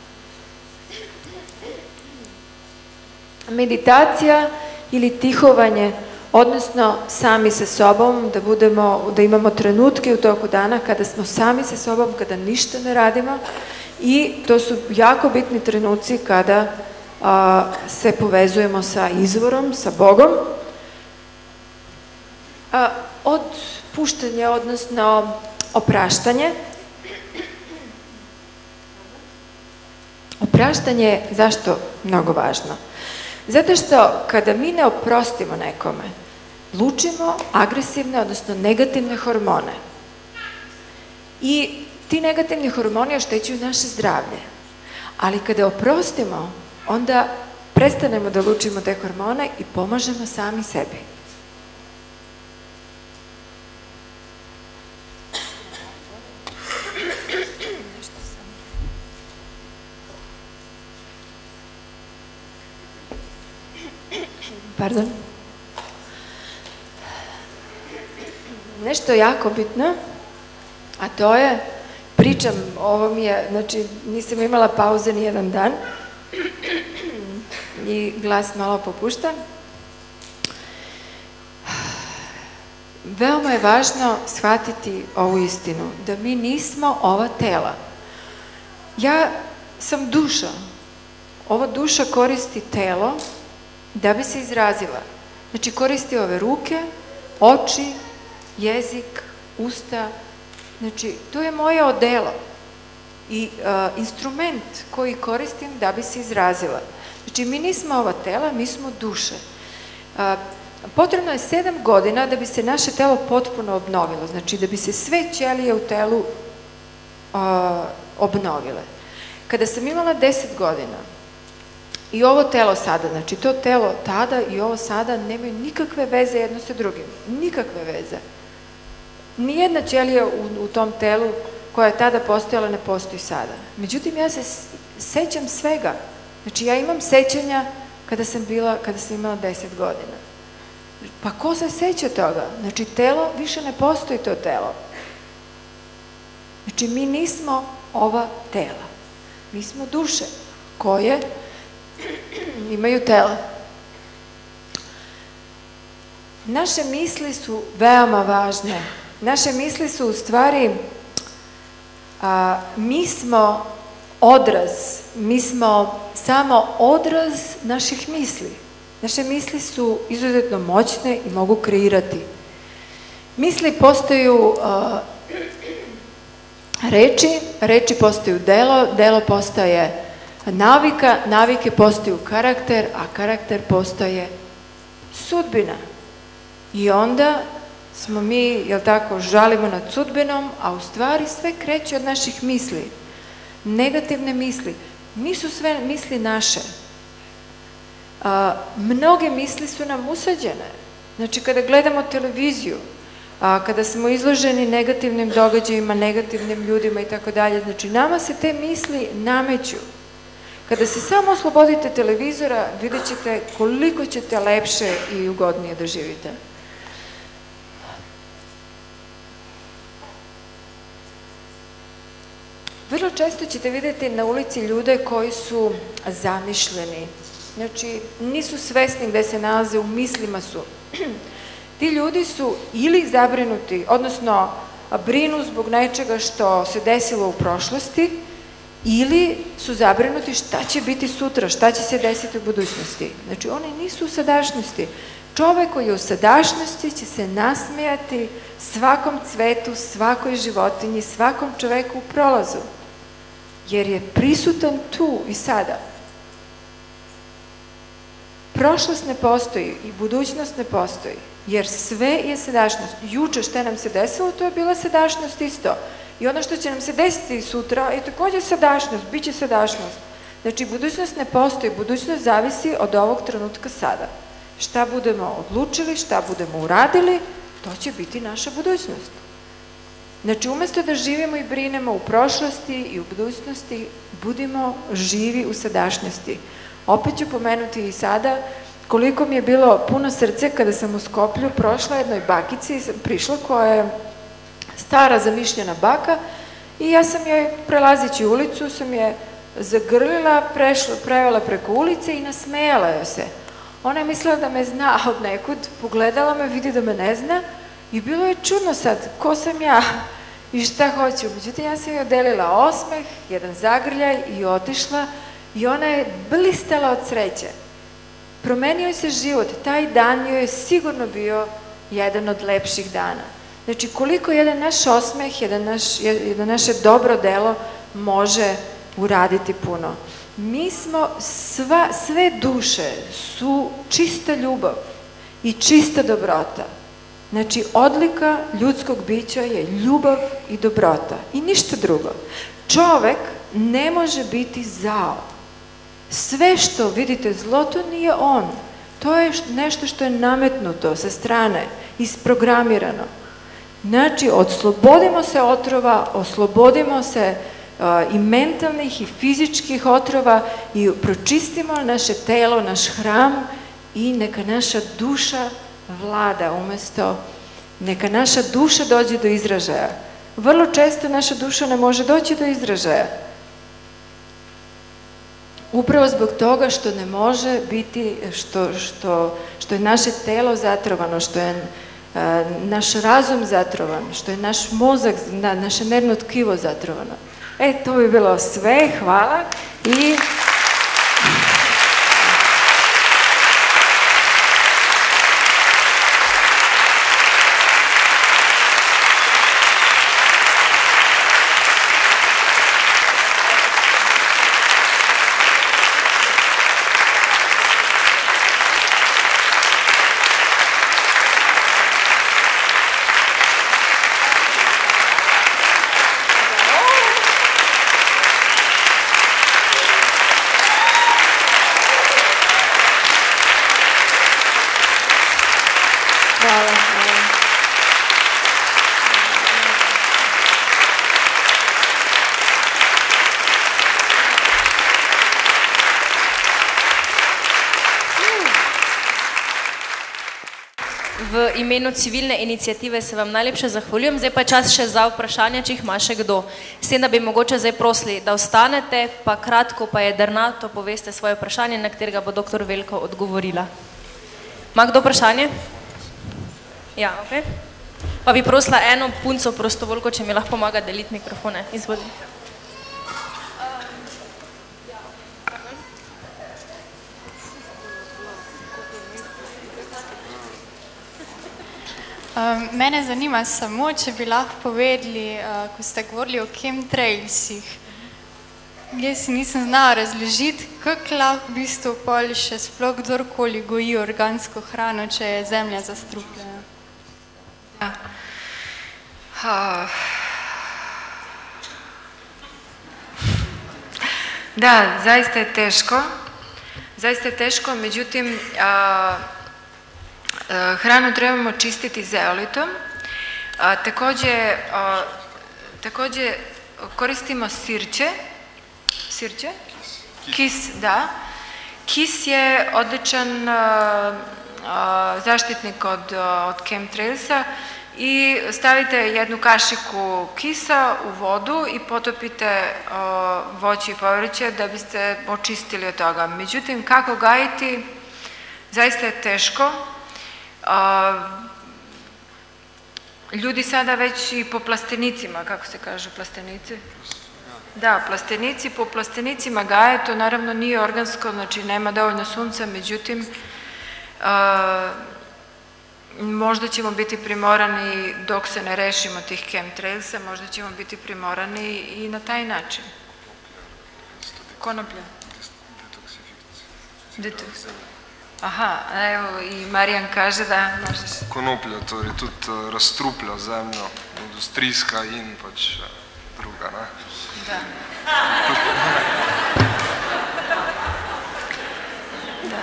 Meditacija ili tihovanje, odnosno sami sa sobom, da imamo trenutke u toku dana kada smo sami sa sobom, kada ništa ne radimo, i to su jako bitni trenuci kada se povezujemo sa izvorom, sa Bogom. Otpuštanje, odnosno opraštanje. Opraštanje je zašto mnogo važno? Zato što kada mi ne oprostimo nekome, lučimo agresivne, odnosno negativne hormone. I ti negativni hormoni oštećuju naše zdravlje. Ali kada oprostimo, onda prestanemo da lučimo te hormone i pomažemo sami sebi. Pardon? nešto jako bitno, a to je, pričam, ovo mi je, znači nisam imala pauze ni jedan dan i glas malo popušta. Veoma je važno shvatiti ovu istinu, da mi nismo ova tela. Ja sam duša. Ova duša koristi telo da bi se izrazila. Znači koristi ove ruke, oči, jezik, usta. Znači to je moje odelo i instrument koji koristim da bi se izrazila. Znači mi nismo ova tela, mi smo duše. Potrebno je 7 godina da bi se naše telo potpuno obnovilo. Znači da bi se sve ćelije u telu obnovile. Kada sam imala 10 godina i ovo telo sada, znači to telo tada i ovo sada nemaju nikakve veze jedno sa drugim. Nikakve veze. Nijedna ćelija u tom telu koja je tada postojala ne postoji sada. Međutim, ja se sećam svega. Znači ja imam sećanja kada sam imala 10 godina. Pa ko se seća toga? Znači telo, više ne postoji to telo. Znači mi nismo ova tela. Mi smo duše koje imaju tela. Naše misli su veoma važne. Naše misli su u stvari, mi smo odraz, mi smo samo odraz naših misli. Naše misli su izuzetno moćne i mogu kreirati. Misli postaju reči, reči postaju delo, delo postaje navika, navike postaju karakter, a karakter postaje sudbina. I onda smo mi, jel tako, žalimo nad sudbinom, a u stvari sve kreće od naših misli. Negativne misli. Nisu sve misli naše. Mnoge misli su nam usađene. Znači, kada gledamo televiziju, kada smo izloženi negativnim događajima, negativnim ljudima i tako dalje, znači, nama se te misli nameću. Kada se samo oslobodite televizora, vidjet ćete koliko ćete lepše i ugodnije da živite. Vrlo često ćete vidjeti na ulici ljude koji su zamišljeni. Znači, nisu svesni gde se nalaze, u mislima su. Ti ljudi su ili zabrinuti, odnosno brinu zbog nečega što se desilo u prošlosti, ili su zabrinuti šta će biti sutra, šta će se desiti u budućnosti. Znači, oni nisu u sadašnjosti. Čovek koji je u sadašnjosti će se nasmejati svakom cvetu, svakoj životinji, svakom čoveku u prolazu. Jer je prisutan tu i sada. Prošlost ne postoji i budućnost ne postoji. Jer sve je sadašnjost. Juče šta nam se desilo, to je bila sadašnjost isto. I ono što će nam se desiti sutra je također sadašnjost, bit će sadašnjost. Znači, budućnost ne postoji, budućnost zavisi od ovog trenutka sada. Šta budemo odlučili, šta budemo uradili, to će biti naša budućnost. Znači, umjesto da živimo i brinemo u prošlosti i u budućnosti, budimo živi u sadašnjosti. Opet ću pomenuti i sada koliko mi je bilo puno srce kada sam u Skoplju prošla jednoj bakici, prišla koja je stara zamišljena baka i ja sam joj, prelazići ulicu, sam je zagrlila, prevela preko ulice i nasmejala joj se. Ona je mislila da me zna od nekud, pogledala me, vidi da me ne zna i bilo je čudno sad, ko sam ja i šta hoću. Međutim, ja sam joj odelila osmeh, jedan zagrljaj i otišla i ona je blistala od sreće. Promenio se život, taj dan joj je sigurno bio jedan od lepših dana. Znači, koliko jedan naš osmeh, jedno naše dobro delo može uraditi puno. Mi smo, sve duše su čista ljubav i čista dobrota. Znači, odlika ljudskog bića je ljubav i dobrota i ništa drugo. Čovek ne može biti zao. Sve što vidite zlo, to nije on. To je nešto što je nametnuto sa strane, isprogramirano. Znači, oslobodimo se otrova, oslobodimo se i mentalnih i fizičkih otrova i pročistimo naše telo, naš hram i neka naša duša vlada umjesto Neka naša duša dođe do izražaja. Vrlo često naša duša ne može doći do izražaja. Upravo zbog toga što ne može biti, što je naše telo zatrovano, što je naš razum zatrovan, što je naš mozak, naše nervno tkivo zatrovano. To bi bilo sve, hvala i... V imenu civilne inicijative se vam najlepše zahvaljujem. Zdaj pa je čas še za vprašanje, če jih ima še kdo. S tem, da bi mogoče zdaj prosili, da ostanete, pa kratko pa jedrnato poveste svoje vprašanje, na katerega bo dr. Veljko odgovorila. Ima kdo vprašanje? Ja, ok. Pa bi prosila eno punco prostovoljko, če mi lahko pomaga deliti mikrofone. Izvoli. Mene zanima samo, če bi lahko povedali, ko ste govorili o chemtrailsih. Jaz si nisem znala razložiti, kako lahko v bistvu pol še sploh kdorkoli goji organsko hrano, če je zemlja zastrupljena. Da, zaista je teško. Zaista je teško, međutim, hranu trebamo čistiti zeolitom. Također koristimo sirće. Kis, da. Kis je odličan zaštitnik od chemtrailsa i stavite jednu kašiku kisa u vodu i potopite voće i povrće da biste očistili od toga. Međutim, kako gajiti, zaista je teško. Ljudi sada već i po plastenicima, kako se kažu plastenici? Da, plastenici, po plastenicima gaje, to naravno nije organsko, znači nema dovoljno sunca, međutim, možda ćemo biti primorani, dok se ne rešimo tih chemtrailsa, možda ćemo biti primorani i na taj način. Konoplja. Detoks. Aha, evo i Marijan kaže da možeš... Konoplja, torej tudi razstruplja zemljo, industrijska in pač druga, ne? Da. Da.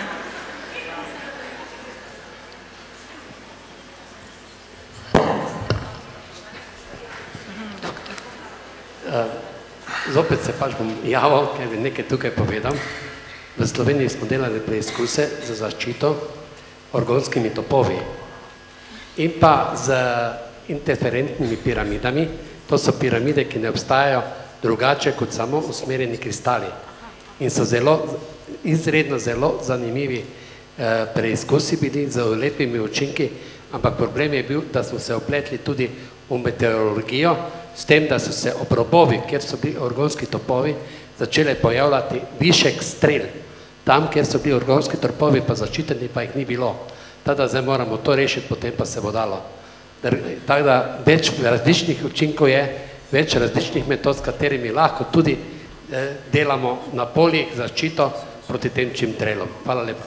Doktor. Zopet se pač bom javil, ker bi nekaj tukaj povedal. V Sloveniji smo delali preizkuse za zaščito organskimi topovi in pa z interferentnimi piramidami. To so piramide, ki ne obstajajo drugače kot samo usmerjeni kristali. In so izredno zelo zanimivi preizkusi bili z lepimi učinki, ampak problem je bil, da smo se opletli tudi v meteorologijo, s tem, da so se ob robovih, kjer so bili organski topovi, začele pojavljati višek strel. Tam, kjer so bili organski topovi pa zaščiteni, pa jih ni bilo. Tada zdaj moramo to rešiti, potem pa se bo dalo. Tako da več različnih učinkov je, več različnih metod, s katerimi lahko tudi delamo na poljih zaščito proti tem chemtrailom. Hvala lepa.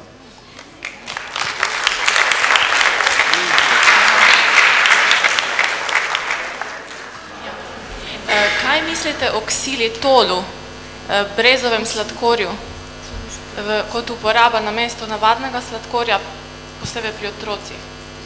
Kaj mislite o ksilitolu, brezovem sladkorju, kot uporaba namesto navadnega sladkorja, posebej pri otrocih?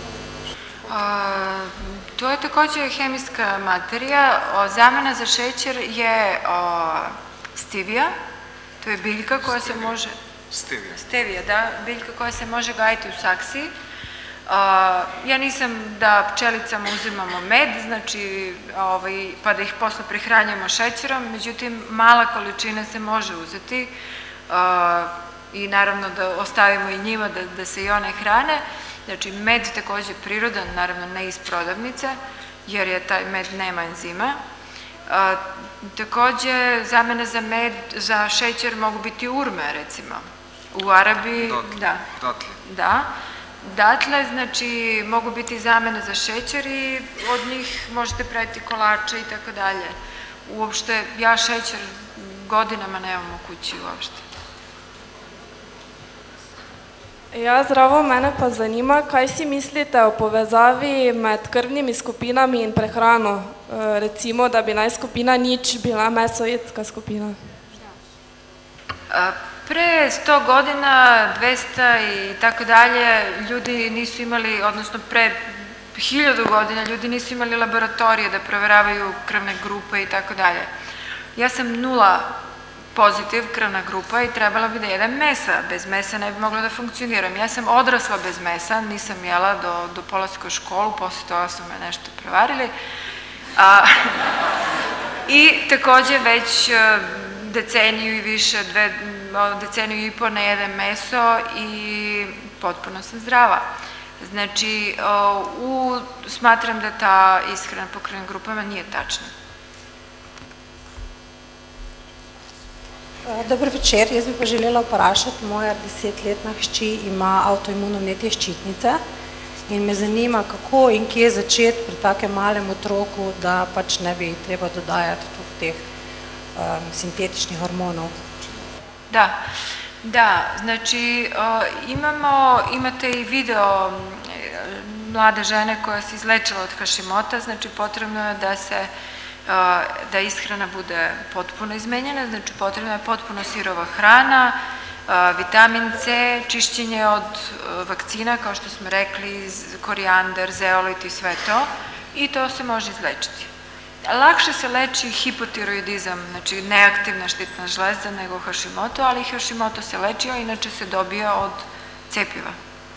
To je također hemijska materija. Zamena za šećer je stevija. To je biljka koja se može... Stevija, da. Biljka koja se može gajiti u saksiji. Ja nisam da pčelicama uzimamo med, znači, pa da ih posle prihranjujemo šećerom, međutim, mala količina se može uzeti i naravno da ostavimo i njima da se i one hrane. Znači, med takođe prirodan, naravno ne iz prodavnice, jer je taj med nema enzima. Takođe, zamena za med, za šećer mogu biti urme, recimo. U Arabiji, da. Da. Datle, znači, mogu biti zamena za šećer i od njih možete praviti kolače i tako dalje. Uopšte, ja šećer godinama nemam u kući uopšte. Ja, zdravo, mene pa zanima, kaj si mislite o povezavi med krvnimi skupinami in prehrano? Recimo, da bi naj skupina nič bila mesojedska skupina. Pre 100 godina, 200 i tako dalje, ljudi nisu imali, odnosno pre 1000 godina, ljudi nisu imali laboratorije da proveravaju krvne grupe i tako dalje. Ja sam 0 pozitiv krvna grupa i trebala bi da jedem mesa. Bez mesa ne bi mogla da funkcioniram. Ja sam odrasla bez mesa, nisam jela do polaska u školu, posle toga su me nešto prevarili. I takođe već deceniju i više, deceniju i po ne jedem meso i potpuno sam zdrava. Znači, smatram da ta ishrana po krvnim grupama nije tačna. Dober večer, jaz bi pa želela vprašati, moja 10-letna hči ima avtoimuno vnetje ščitnice in me zanima, kako in kje začeti pri takem malem otroku, da pač ne bi treba dodajati teh sintetičnih hormonov. Da, znači imate i video mlade žene koja se izlečila od Hashimota, znači potrebno je da ishrana bude potpuno izmenjena, znači potrebna je potpuno sirova hrana, vitamin C, čišćenje od vakcina, kao što smo rekli, korijander, zeolit i sve to, i to se može izlečiti. Lakše se leči hipotiroidizam, znači neaktivna štitna žlezda nego Hashimoto, ali Hashimoto se lečio, inače se dobija od cepiva.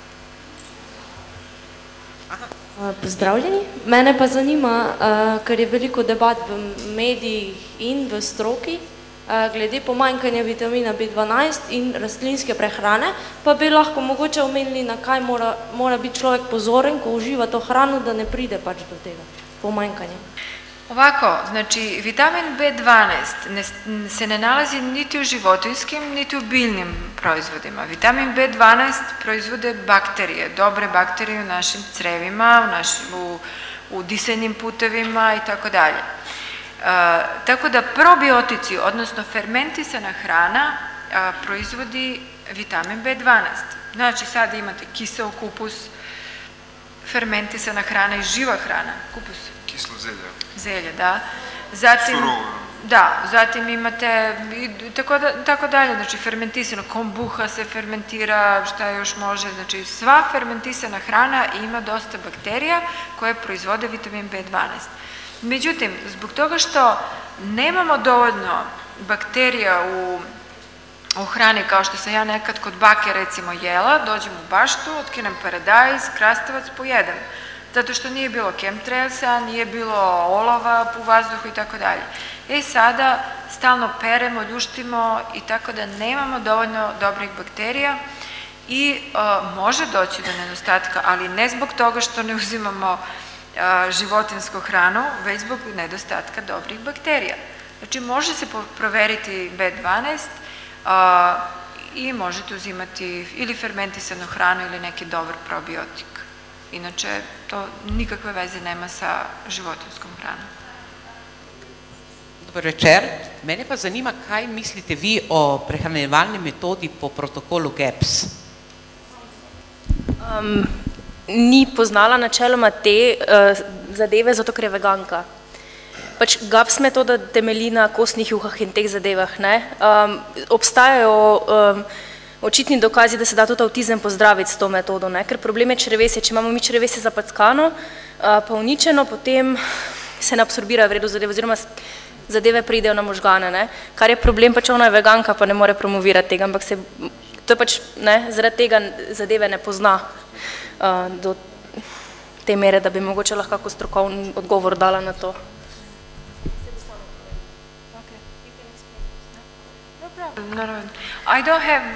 Pozdravljeni. Mene pa zanima, ker je veliko debat v medijih in v stroki glede pomanjkanja vitamina B12 in rastlinske prehrane, pa bi lahko mogoče omenili, na kaj mora biti človek pozoren, ko uživa to hrano, da ne pride pač do tega pomanjkanja. Ovako, znači vitamin B12 se ne nalazi niti u životinjskim, niti u biljnim proizvodima. Vitamin B12 proizvode bakterije, dobre bakterije u našim crevima, u disajnim putevima i tako dalje. Tako da probiotici, odnosno fermentisana hrana, proizvodi vitamin B12. Znači sad imate kiseo kupus, fermentisana hrana i živa hrana, kupus. Kislo zelje. Zelje, da. Surovo. Da, zatim imate tako dalje, znači fermentisano, kombuha se fermentira, šta još može, znači sva fermentisana hrana ima dosta bakterija koje proizvode vitamin B12. Međutim, zbog toga što nemamo dovoljno bakterija u hrani, kao što sam ja nekad kod bake recimo jela, dođem u baštu, otkinem paradajz, krastavac, pojedem. Zato što nije bilo chemtrailsa, nije bilo olova u vazduhu i tako dalje. Sada stalno peremo, ljuštimo i tako da nemamo dovoljno dobrih bakterija i može doći do nedostatka, ali ne zbog toga što ne uzimamo životinjsku hranu, već zbog nedostatka dobrih bakterija. Znači može se proveriti B12 i možete uzimati ili fermentisanu hranu ili neki dobar probiotik. Inače, to nikakve veze nema sa životinjskom hranom. Dobar večer. Mene pa zanima, kaj mislite vi o prehranjevalni metodi po protokolu GAPS? Ni poznala načeloma te zadeve, zato ker je veganka. Pač GAPS metoda temelji na kostnih juhah in teh zadevah. Obstajajo očitni dokazi, da se da tudi avtizem pozdraviti s to metodo, ker problem je črevesje. Če imamo mi črevesje zapackano, pa uničeno, potem se ne absorbirajo v redu zadeve, oziroma zadeve pridejo na možgane. Kar je problem, pač ona je veganka, pa ne more promovirati tega, ampak to je pač zaradi tega zadeve ne pozna. do te mere, da bi mogoče lahko kako strokovni odgovor dala na to. I don't have,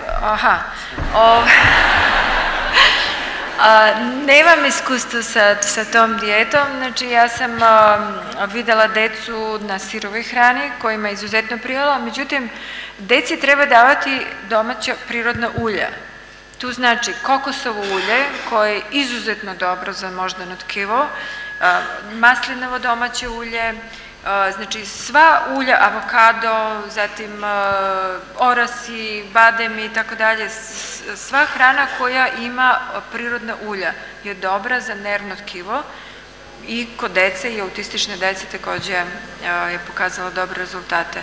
nemam iskustva sa tom dijetom, znači ja sam videla decu na sirovoj hrani kojima je izuzetno prijala, međutim, deci treba davati domaća prirodna ulja. Tu znači kokosovo ulje koje je izuzetno dobro za moždano tkivo, maslinovo domaće ulje, znači sva ulja, avokado, zatim orasi, bademi i tako dalje, sva hrana koja ima prirodna ulja je dobra za nervno tkivo i kod dece i autistične dece takođe je pokazala dobre rezultate.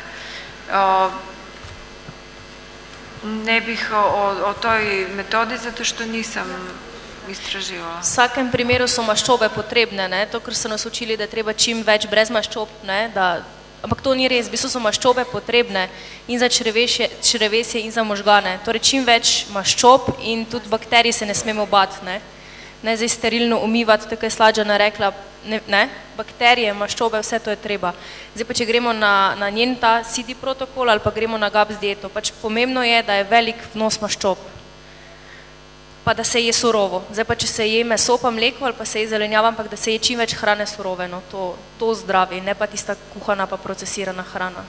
Ne bih o toj metodi zato što nisam istraživala. V vsakem primeru so maščobe potrebne, ne? To, ker so nas učili, da je treba čim več brez maščob, ne? Ampak to ni res, v bistvu so maščobe potrebne in za črevesje in za možgane. Torej čim več maščob in tudi bakterij se ne smemo bati, ne? Ne zdaj sterilno umivati, tako je Slađana rekla, ne? Bakterije, maščobe, vse to je treba. Zdaj pa, če gremo na njen ta CD protokol ali pa gremo na GAPS dieto, pač pomembno je, da je velik vnos maščob. Pa da se je surovo. Zdaj pa, če se je meso pa mleko ali pa se je zelenjava, ampak da se je čim več hrane surove, no, to zdravi, ne pa tista kuhana pa procesirana hrana.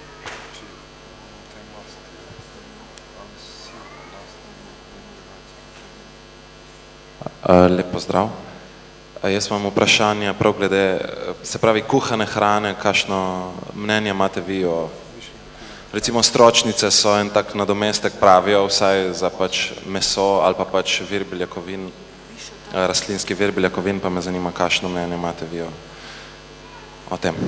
Lep pozdrav. Jaz imam vprašanje prav glede, se pravi, kuhane hrane, kakšno mnenje imate vi o, recimo stročnice so en tak nadomestek, pravijo, vsaj za pač meso ali pa pač vir beljakovin, rastlinski vir beljakovin, pa me zanima, kakšno mnenje imate vi o tem.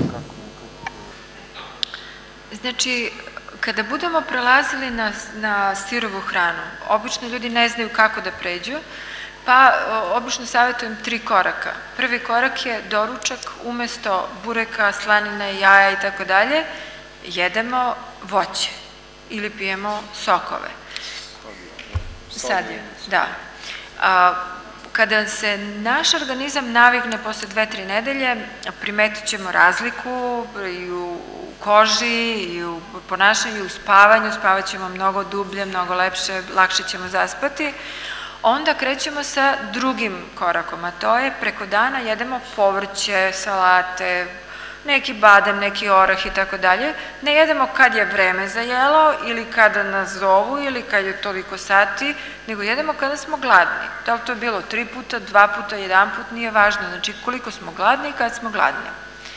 Znači, kada budemo prelazili na sirovu hranu, obično ljudi ne znaju kako da pređu, pa obično savjetujem 3 koraka. Prvi korak je doručak, umesto bureka, slanine, jaja i tako dalje, jedemo voće ili pijemo sokove. Sad je, da. Kada se naš organizam navikne posle 2-3 nedelje, primetit ćemo razliku i u koži, i u ponašanju, i u spavanju, spavat ćemo mnogo dublje, mnogo lepše, lakše ćemo zaspati. Onda krećemo sa drugim korakom, a to je preko dana jedemo povrće, salate, neki badem, neki orah i tako dalje. Ne jedemo kad je vreme za jelo ili kada nas zovu ili kad je toliko sati, nego jedemo kada smo gladni. Da li to je bilo 3 puta, 2 puta, 1 put, nije važno. Znači koliko smo gladni i kad smo gladni.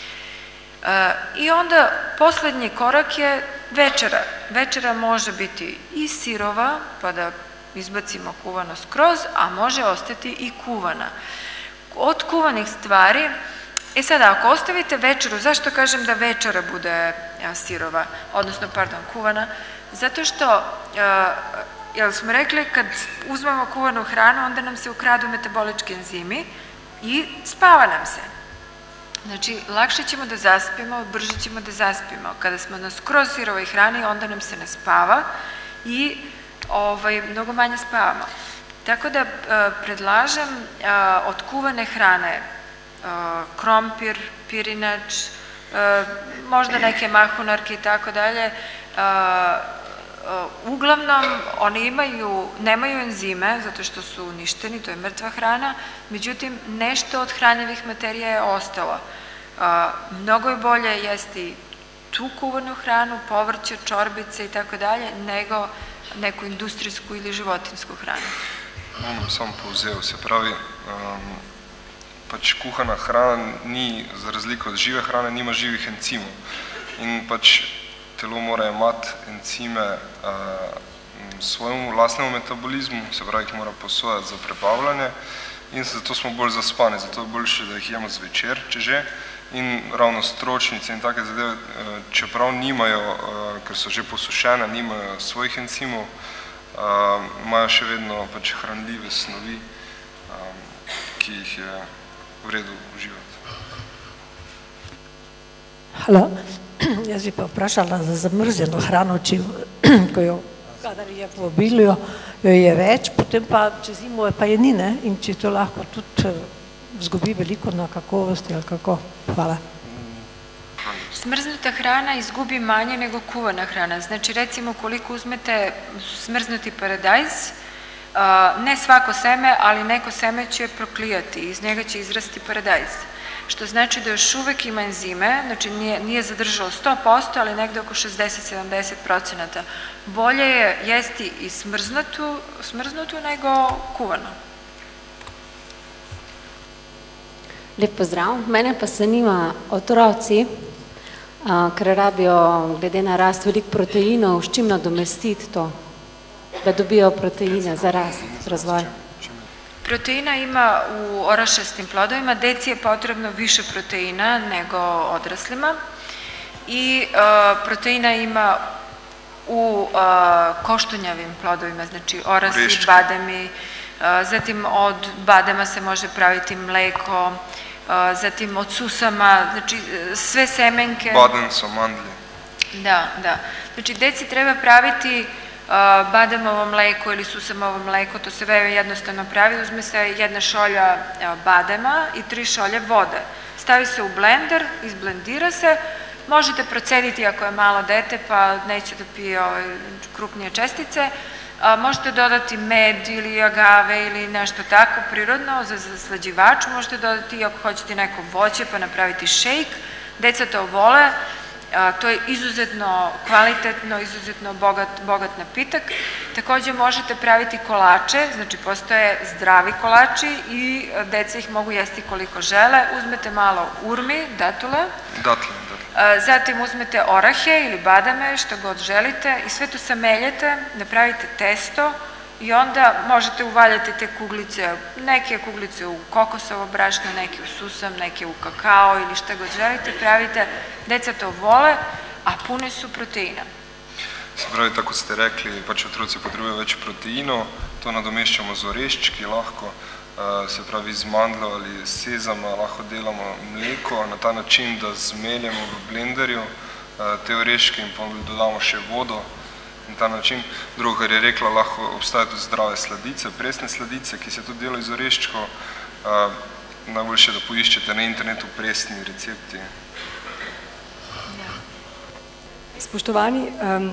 I onda poslednji korak je večera. Večera može biti i sirova, pa da izbacimo kuvano skroz, a može ostati i kuvana. Od kuvanih stvari, sada, ako ostavite večeru, zašto kažem da večera bude sirova, odnosno, pardon, kuvana? Zato što, jel smo rekli, kad uzmemo kuvanu hranu, onda nam se ukradu metabolički enzimi i spava nam se. Znači, lakše ćemo da zaspimo, brže ćemo da zaspimo. Kada smo na skroz sirovoj hrani, onda nam se ne spava i mnogo manje spavamo. Tako da predlažem od kuvane hrane krompir, pirinač, možda neke mahunarke i tako dalje. Uglavnom, oni nemaju enzime, zato što su uništeni, to je mrtva hrana, međutim, nešto od hranjivih materija je ostalo. Mnogo je bolje jesti tu kuvanu hranu, povrće, čorbice i tako dalje, nego neku industrijsku ili životinsku hranu. Bom samo povzel, se pravi, pač kuhana hrana ni, za razliko od žive hrane, nima živih encimov. In pač telo mora imati encime svojemu vlastnemu metabolizmu, se pravi, jih mora posojati za prebavljanje in zato smo bolj zaspani, zato je boljše, da jih jemo zvečer, če že. In ravno stročnice in take zadeve, čeprav nimajo, ker so že posušene, nimajo svojih encimov, imajo še vedno pač hranljive snovi, ki jih je v redu uživati. Hvala. Jaz bi pa vprašala za zamrzljeno hrano, ko jo Kadar je po obilju, jo je več, potem pa čez zimo pa je ni, ne? In če to lahko tudi zgubi veliko na kakovosti ali kako. Hvala. Smrznuta hrana izgubi manje nego kuvana hrana. Znači, recimo, koliko uzmete smrznuti paradajz, ne svako seme, ali neko seme će proklijati, iz njega će izrasti paradajz. Što znači da još uvek ima enzime, znači nije zadržalo 100%, ali negde oko 60-70%. Bolje je jesti i smrznutu nego kuvano. Lep pozdrav. Mene pa zanima otroci, ker rabijo glede na rast veliko proteinov, s čim nadomestiti to, da dobijo proteine za rast, razvoj. Proteina ima u orašastim plodovima, deci je potrebno više proteina nego odraslima i proteina ima u koštunjavim plodovima, znači orasi, bademi, zatim od badema se može praviti mleko, zatim od susama, znači sve semenke. Baden su mandlji. Da. Znači deci treba praviti bademovo mleko ili susamovo mleko, to se veoma jednostavno pravi, uzme se 1 šolja badema i 3 šolje vode. Stavi se u blender, izblendira se, možete procediti ako je malo dete pa neće da pije krupnije čestice, možete dodati med ili agave ili nešto tako prirodno za slađivač, možete dodati ako hoćete neko voće pa napraviti šejk, deca to vole. To je izuzetno kvalitetno, izuzetno bogat napitak. Takođe možete praviti kolače, znači postoje zdravi kolači i deca ih mogu jesti koliko žele. Uzmete malo urmi, datule, zatim uzmete orahe ili badame, što god želite i sve to sameljete, napravite testo i onda možete uvaljati te kuglice, neke kuglice u kokosovo brašno, neke u susam, neke u kakao ili šta god želite, pravite, deca to vole, a pune su proteina. Se pravi, tako ste rekli, pač otroci potrebujejo več proteinov, to nadomeščamo z oreščki lahko, se pravi z mandljev ali sezama lahko delamo mleko na ta način, da zmeljemo v blenderju te oreške in pa dodamo še vodo. Na ta način. Drugo, kar je rekla, lahko obstajajo tudi zdrave sladice, presne sladice, ki se tudi delajo iz oreščkov. Najboljše, da poiščete na internetu presni recepti. Spoštovani,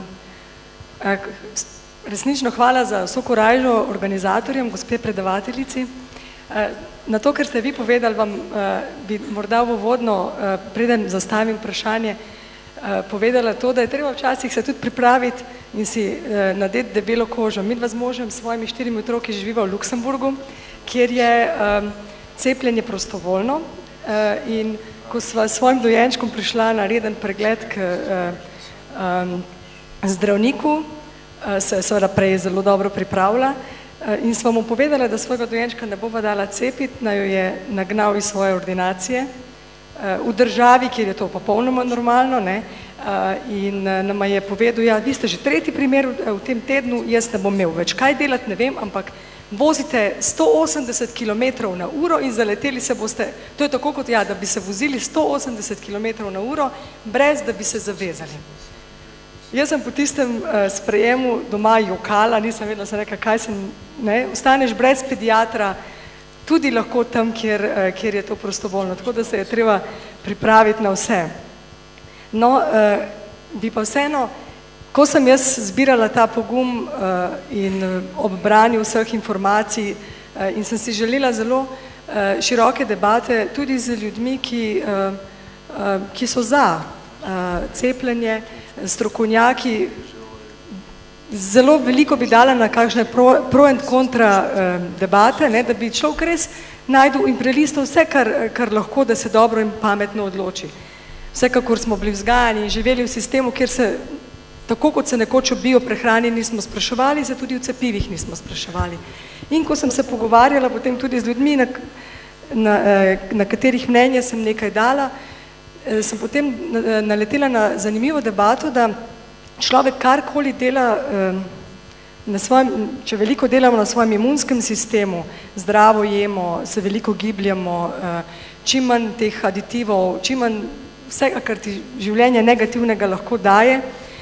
resnično hvala za vso korajžo organizatorjem, gospe predavateljici. Na to, kar ste vi povedali, vam bi morda uvodno, preden zastavim vprašanje, povedala to, da je treba včasih se tudi pripraviti in si nadeti debelo kožo. Midva z možem, s svojimi 4 otroki živiva v Luksemburgu, kjer je cepljenje prostovoljno in ko sva s svojim dojenčkom prišla na reden pregled k zdravniku, se je seveda prej zelo dobro pripravila in sva mu povedala, da svojega dojenčka ne bova dala cepiti, naj jo je nagnal iz svoje ordinacije v državi, kjer je to popolnoma normalno, ne, in nama je povedal, ja, vi ste že 3. primer v tem tednu, jaz ne bom imel več kaj delati, ne vem, ampak vozite 180 km na uro in zaleteli se boste, to je tako kot ja, da bi se vozili 180 km na uro, brez da bi se zavezali. Jaz sem po tistem sprejemu doma jokala, nisem vedela, sem rekla, kaj sem, ne, ostaneš brez pediatra, tudi lahko tam, kjer je to prostovoljno, tako da se je treba pripraviti na vse. No, bi pa vseeno, ko sem jaz zbirala ta pogum in ob branju vseh informacij in sem si želela zelo široke debate tudi z ljudmi, ki so za cepljenje, strokovnjaki, zelo veliko bi dala na kakšne pro and kontra debate, da bi človek res najdel in prelistal vse, kar lahko, da se dobro in pametno odloči. Vsekakor smo bili vzgajani in živeli v sistemu, kjer se, tako kot se nekoč o bioprehrani nismo spraševali, se tudi o cepivih nismo spraševali. In ko sem se pogovarjala potem tudi z ljudmi, na katerih mnenje sem nekaj dala, sem potem naletela na zanimivo debato, da človek karkoli dela na svojem, če veliko delamo na svojem imunskem sistemu, zdravo jemo, se veliko gibljamo, čim manj teh aditivov, čim manj vsega, kar ti življenje negativnega lahko daje,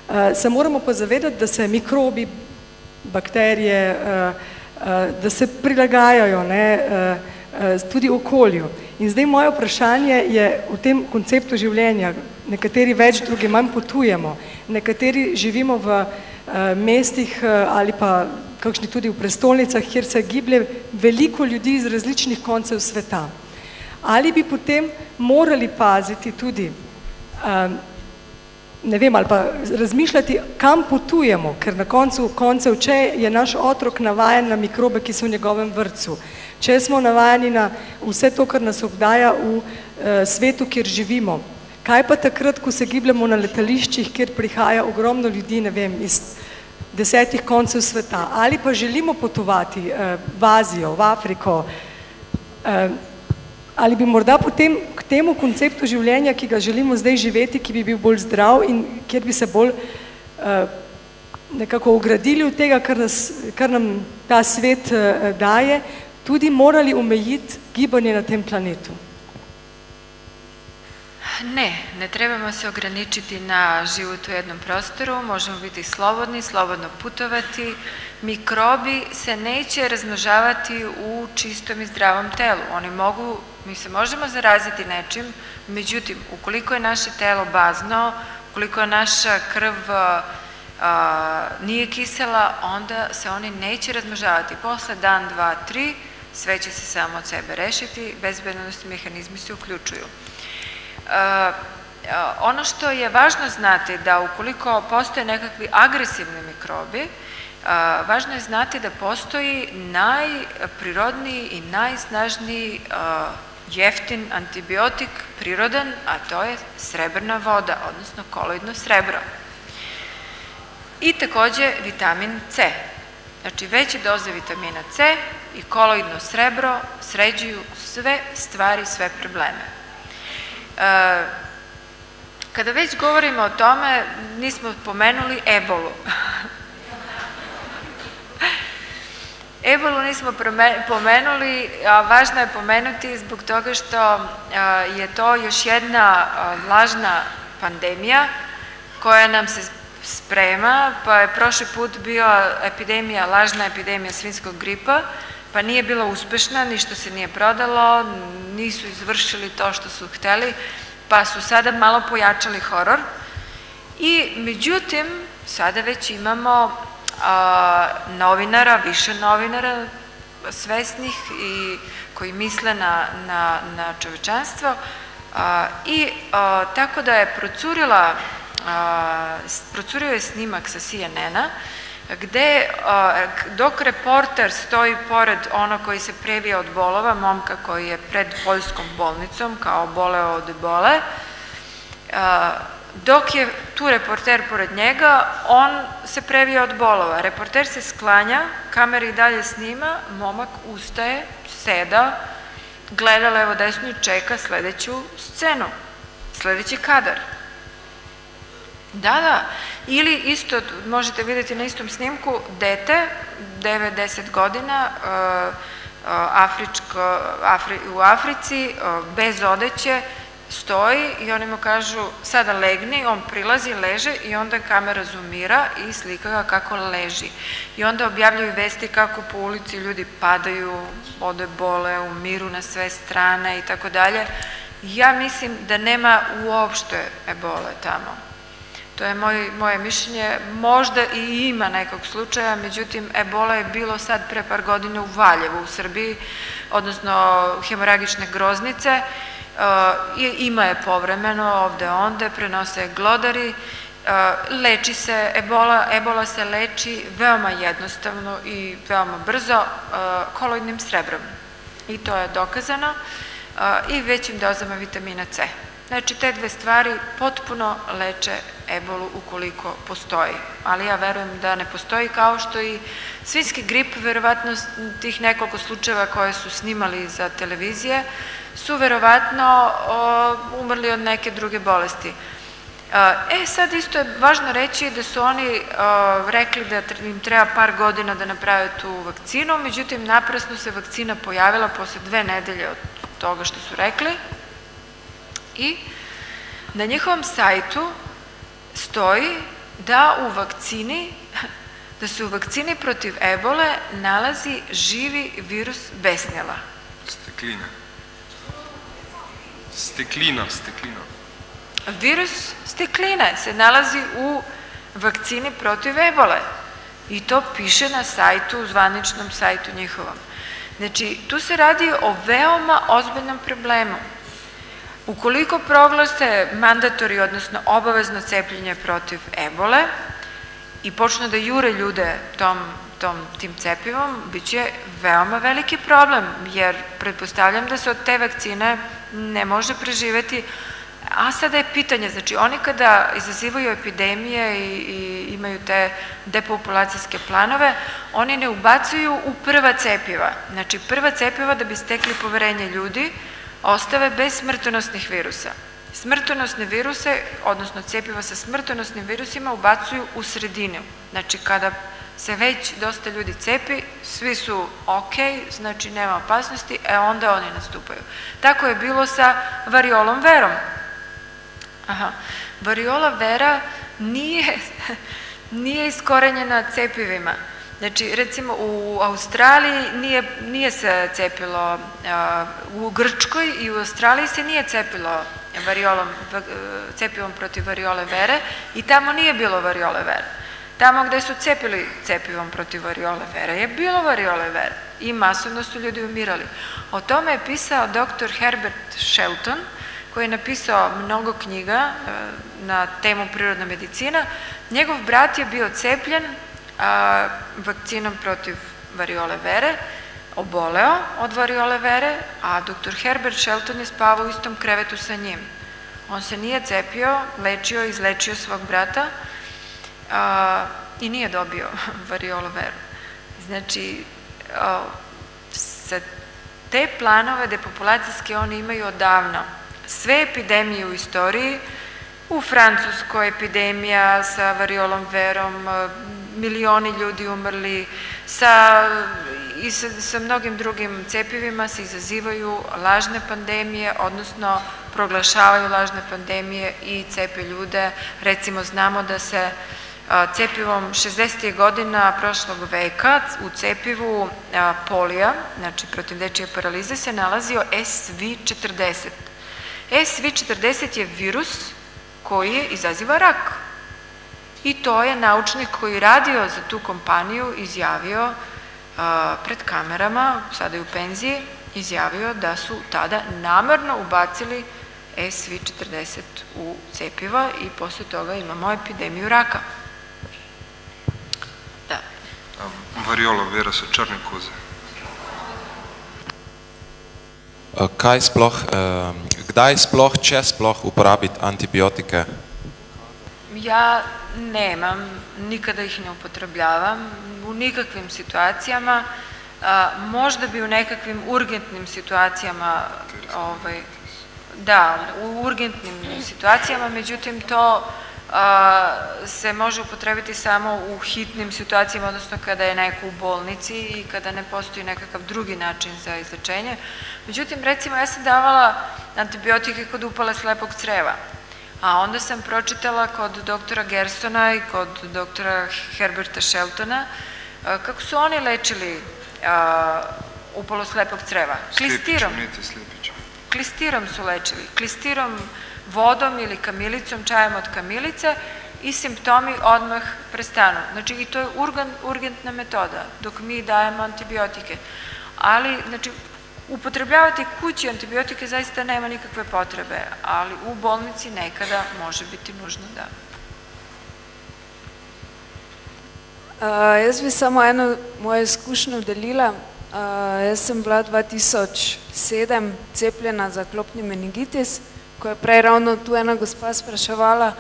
Se moramo pa zavedati, da se mikrobi, bakterije, da se prilagajajo tudi okolju. In zdaj moje vprašanje je v tem konceptu življenja, nekateri več, drugi manj potujemo, nekateri živimo v mestih ali pa kakšni tudi v prestolnicah, kjer se giblje veliko ljudi iz različnih koncev sveta. Ali bi potem morali paziti tudi, ne vem, ali pa razmišljati, kam potujemo, ker na koncu koncev, če je naš otrok navajen na mikrobe, ki so v njegovem vrtcu, če smo navajeni na vse to, kar nas obdaja v svetu, kjer živimo, kaj pa takrat, ko se gibljamo na letališčih, kjer prihaja ogromno ljudi, ne vem, iz 10 koncev sveta, ali pa želimo potovati v Azijo, v Afriko, ali bi morda potem k temu konceptu življenja, ki ga želimo zdaj živeti, ki bi bil bolj zdrav in kjer bi se bolj nekako ogradili od tega, kar nam ta svet daje, tudi morali omejiti gibanje na tem planetu? Ne trebamo se ograničiti na život u jednom prostoru, možemo biti slobodni, slobodno putovati. Mikrobi se neće razmnožavati u čistom i zdravom telu. Oni mogu, mi se možemo zaraziti nečim, međutim, ukoliko je naše telo bazno, ukoliko naša krv nije kisela, onda se oni neće razmnožavati. Posle dan, dva, tri, sve će se samo od sebe rešiti, bezbednosni mehanizmi se uključuju. Ono što je važno znati da ukoliko postoje nekakvi agresivni mikrobi, važno je znati da postoji najprirodniji i najsnažniji jeftin antibiotik prirodan, a to je srebrna voda, odnosno koloidno srebro. I takođe vitamin C. Znači veće doze vitamina C i koloidno srebro sređuju sve stvari, sve probleme. Kada već govorimo o tome, nismo pomenuli ebolu. Ebolu nismo pomenuli, a važno je pomenuti zbog toga što je to još jedna lažna pandemija koja nam se sprema, pa je prošli put bio lažna epidemija svinjskog gripa, pa nije bila uspešna, ništa se nije prodalo, nisu izvršili to što su hteli, pa su sada malo pojačali horor. I međutim, sada već imamo novinara, više novinara svesnih i koji misle na čovečanstvo i tako da je procurio je snimak sa CNN-a gde dok reporter stoji pored ono koji se previja od bolova, momka koji je pred poljskom bolnicom kao boleo od ebole, dok je tu reporter pored njega, on se previja od bolova. Reporter se sklanja, kamera i dalje snima, momak ustaje, seda, gleda levo desno i čeka sledeću scenu, sledeći kadar. Da. Ili isto, možete vidjeti na istom snimku, dete, 9-10 godina, u Africi, bez odeće, stoji i oni mu kažu sada legni, on prilazi, leže i onda kamera zoomira i slika ga kako leži. I onda objavljaju vesti kako po ulici ljudi padaju od ebole, umiru na sve strane i tako dalje. Ja mislim da nema uopšte ebole tamo. To je moje mišljenje, možda i ima nekog slučaja, međutim ebola je bilo sad pre par godina u Valjevu u Srbiji, odnosno hemoragične groznice, ima je povremeno ovde onde, prenose glodari, leči se ebola se leči veoma jednostavno i veoma brzo koloidnim srebrom i to je dokazano i većim dozama vitamina C. Znači, te dve stvari potpuno leče ebolu ukoliko postoji, ali ja verujem da ne postoji, kao što i svinjski grip, verovatno tih nekoliko slučajeva koje su snimali za televizije, su verovatno umrli od neke druge bolesti. Sad isto je važno reći da su oni rekli da im treba par godina da naprave tu vakcinu, međutim, naprasno se vakcina pojavila posle 2 nedelje od toga što su rekli. I na njihovom sajtu stoji da se u vakcini protiv ebole nalazi živi virus besnjela. Steklina. Virus stekline se nalazi u vakcini protiv ebole i to piše na sajtu, zvaničnom sajtu njihovom. Znači, tu se radi o veoma ozbiljnom problemu. Ukoliko proglase mandatori, odnosno obavezno cepljenje protiv ebole i počnu da jure ljude tim cepivom, bit će veoma veliki problem, jer pretpostavljam da se od te vakcine ne može preživeti. A sada je pitanje, znači oni kada izazivaju epidemije i imaju te depopulacijske planove, oni ne ubacuju u prva cepiva. Znači prva cepiva da bi stekli poverenje ljudi ostave bez smrtonosnih virusa. Smrtonosne viruse, odnosno cepiva sa smrtonosnim virusima ubacuju u sredinu. Znači kada se već dosta ljudi cepi, svi su ok, znači nema opasnosti, onda oni nastupaju. Tako je bilo sa variolom verom. Variola vera nije iskorenjena cepivima. Znači, recimo u Australiji nije se cepilo, u Grčkoj i u Australiji se nije cepilo cepivom protiv variole vere i tamo nije bilo variole vere. Tamo gde su cepili cepivom protiv variole vere je bilo variole vere i masovno su ljudi umirali. O tome je pisao dr. Herbert Shelton, koji je napisao mnogo knjiga na temu prirodna medicina. Njegov brat je bio cepljen vakcinom protiv variole vere, oboleo od variole vere, a dr. Herbert Shelton je spavao u istom krevetu sa njim. On se nije cepio, izlečio svog brata i nije dobio variolu veru. Znači, te planove depopulacijske oni imaju odavno. Sve epidemije u istoriji, u Francuskoj epidemija sa variolom verom, milioni ljudi umrli, i sa mnogim drugim cepivima se izazivaju lažne pandemije, odnosno proglašavaju lažne pandemije i cepe ljude. Recimo, znamo da se cepivom 60. godina prošlog veka u cepivu polija, znači protiv dečije paralize, se nalazio SV40. SV40 je virus koji izaziva rak. I to je naučnik koji je radio za tu kompaniju izjavio pred kamerama, sada je u penziji, izjavio da su tada namerno ubacili SV40 u cepiva i posle toga imamo epidemiju raka. Da. Variola vera so črne koze. Kdaj sploh, če sploh uporabiti antibiotike? Ja nemam, nikada ih ne upotrebljavam, u nikakvim situacijama, možda bi u nekakvim urgentnim situacijama, u urgentnim situacijama, međutim to se može upotrebiti samo u hitnim situacijama, odnosno kada je neko u bolnici i kada ne postoji nekakav drugi način za izlečenje. Međutim, recimo, ja sam davala antibiotike kod upale slepog creva, a onda sam pročitala kod doktora Gersona i kod doktora Herberta Sheltona kako su oni lečili upalu slepog creva. Klistirom. Klistirom su lečili. Klistirom, vodom ili kamilicom, čajem od kamilice i simptomi odmah prestanu. Znači, i to je urgentna metoda, dok mi dajemo antibiotike. Ali, znači, upotrebljavati kući antibiotike zaista nema nikakve potrebe, ali u bolnici nekada može biti nužno, da. Jaz bi samo eno mojo izkušnjo delila. Jaz sem bila 2007 cepljena za klopni meningitis, ko je prej ravno tu ena gospa spraševala.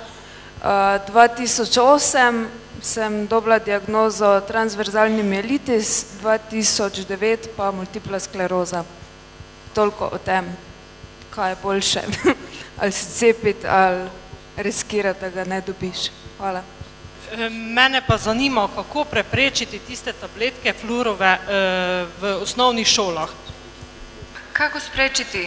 2008 sem dobila diagnozo transverzalni mielitis, 2009 pa multipla skleroza. Toliko o tem, kaj je boljše, ali se cepiti, ali riskirati, da ga ne dobiš. Hvala. Mene pa zanima, kako preprečiti tiste tabletke fluorove v osnovnih šolah. Kako sprečiti?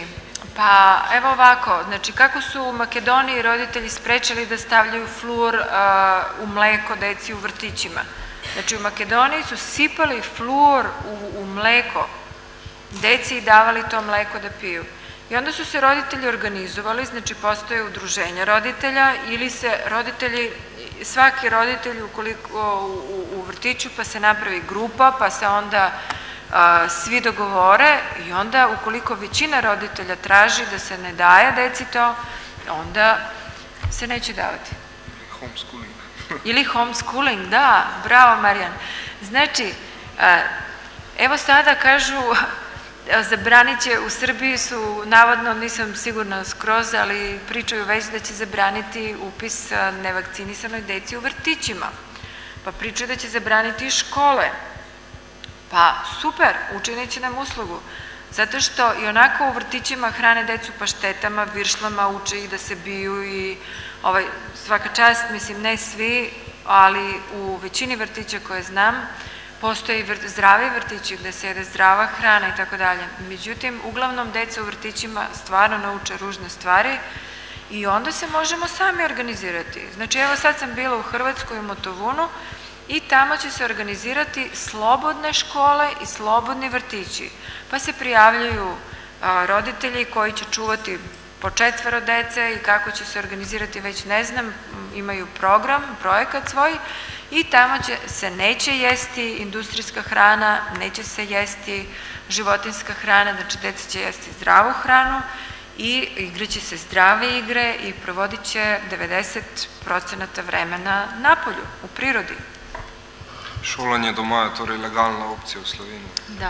Pa evo ovako, znači kako su u Makedoniji roditelji sprečili da stavljaju fluor u mleko deci u vrtićima. Znači u Makedoniji su sipali fluor u mleko deci i davali to mleko da piju. I onda su se roditelji organizovali, znači postoje udruženja roditelja ili se roditelji, svaki roditelj u vrtiću pa se napravi grupa pa se onda svi dogovore i onda ukoliko većina roditelja traži da se ne daje deci to, onda se neće davati. Homeschooling. Ili homeschooling, da, bravo Marijan. Znači, evo sada kažu, zabranit će, u Srbiji su, navodno, nisam sigurna skroz, ali pričaju već da će zabraniti upis nevakcinisanoj deci u vrtićima. Pa pričaju da će zabraniti škole. Pa super, učinit će nam uslugu. Zato što i onako u vrtićima hrane decu paštetama, viršlama, uče ih da se biju i svaka čast, mislim ne svi, ali u većini vrtića koje znam, postoje zdravi vrtići gde se jede zdrava hrana i tako dalje. Međutim, uglavnom deca u vrtićima stvarno nauče ružne stvari i onda se možemo sami organizirati. Znači evo sad sam bila u Hrvatskoj u Motovunu i tamo će se organizirati slobodne škole i slobodni vrtići. Pa se prijavljuju roditelji koji će čuvati po 4 dece i kako će se organizirati već ne znam, imaju program, projekat svoj i tamo se neće jesti industrijska hrana, neće se jesti životinjska hrana, znači deca će jesti zdravu hranu i igraće se zdrave igre i provodit će 90% vremena napolju, u prirodi. Šolanje doma je torej legalna opcija v Sloveniji. Da.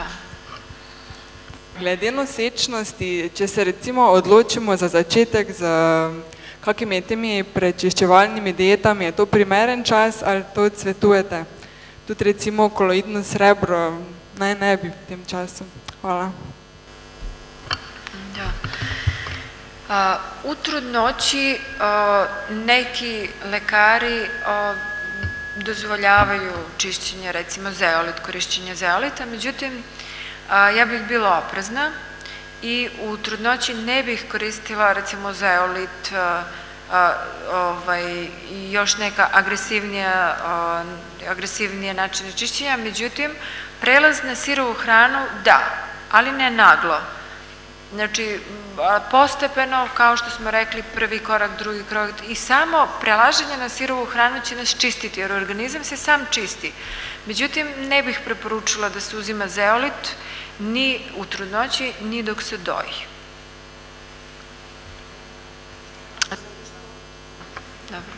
Glede nosečnosti, če se recimo odločimo za začetek z kakimi temi prečiščevalnimi dietami, je to primeren čas ali to odsvetujete? Tudi recimo koloidno srebro naj ne bi v tem času. Hvala. Da. U trudnoći neki lekari dozvoljavaju čišćenje, recimo zeolit, korišćenje zeolita, međutim, ja bih bila oprezna i u trudnoći ne bih koristila recimo zeolit i još neka agresivnije načine čišćenja, međutim, prelaz na sirovu hranu da, ali ne naglo. Znači, postepeno, kao što smo rekli, prvi korak, drugi korak i samo prelaženje na sirovu hranu će nas čistiti, jer organizam se sam čisti. Međutim, ne bih preporučila da se uzima zeolit ni u trudnoći, ni dok se doji. Dobro.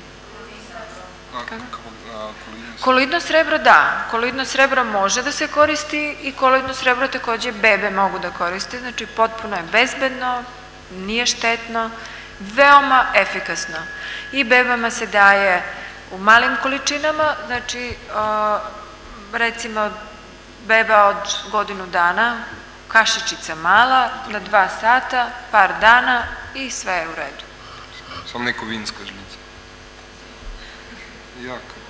Koloidno srebro da, koloidno srebro može da se koristi i koloidno srebro takođe bebe mogu da koriste, znači potpuno je bezbedno, nije štetno, veoma efikasno. I bebama se daje u malim količinama, znači recimo beba od godinu dana, kašičica mala, na 2 sata, par dana i sve je u redu. Samo neko vinska žlica. Jako.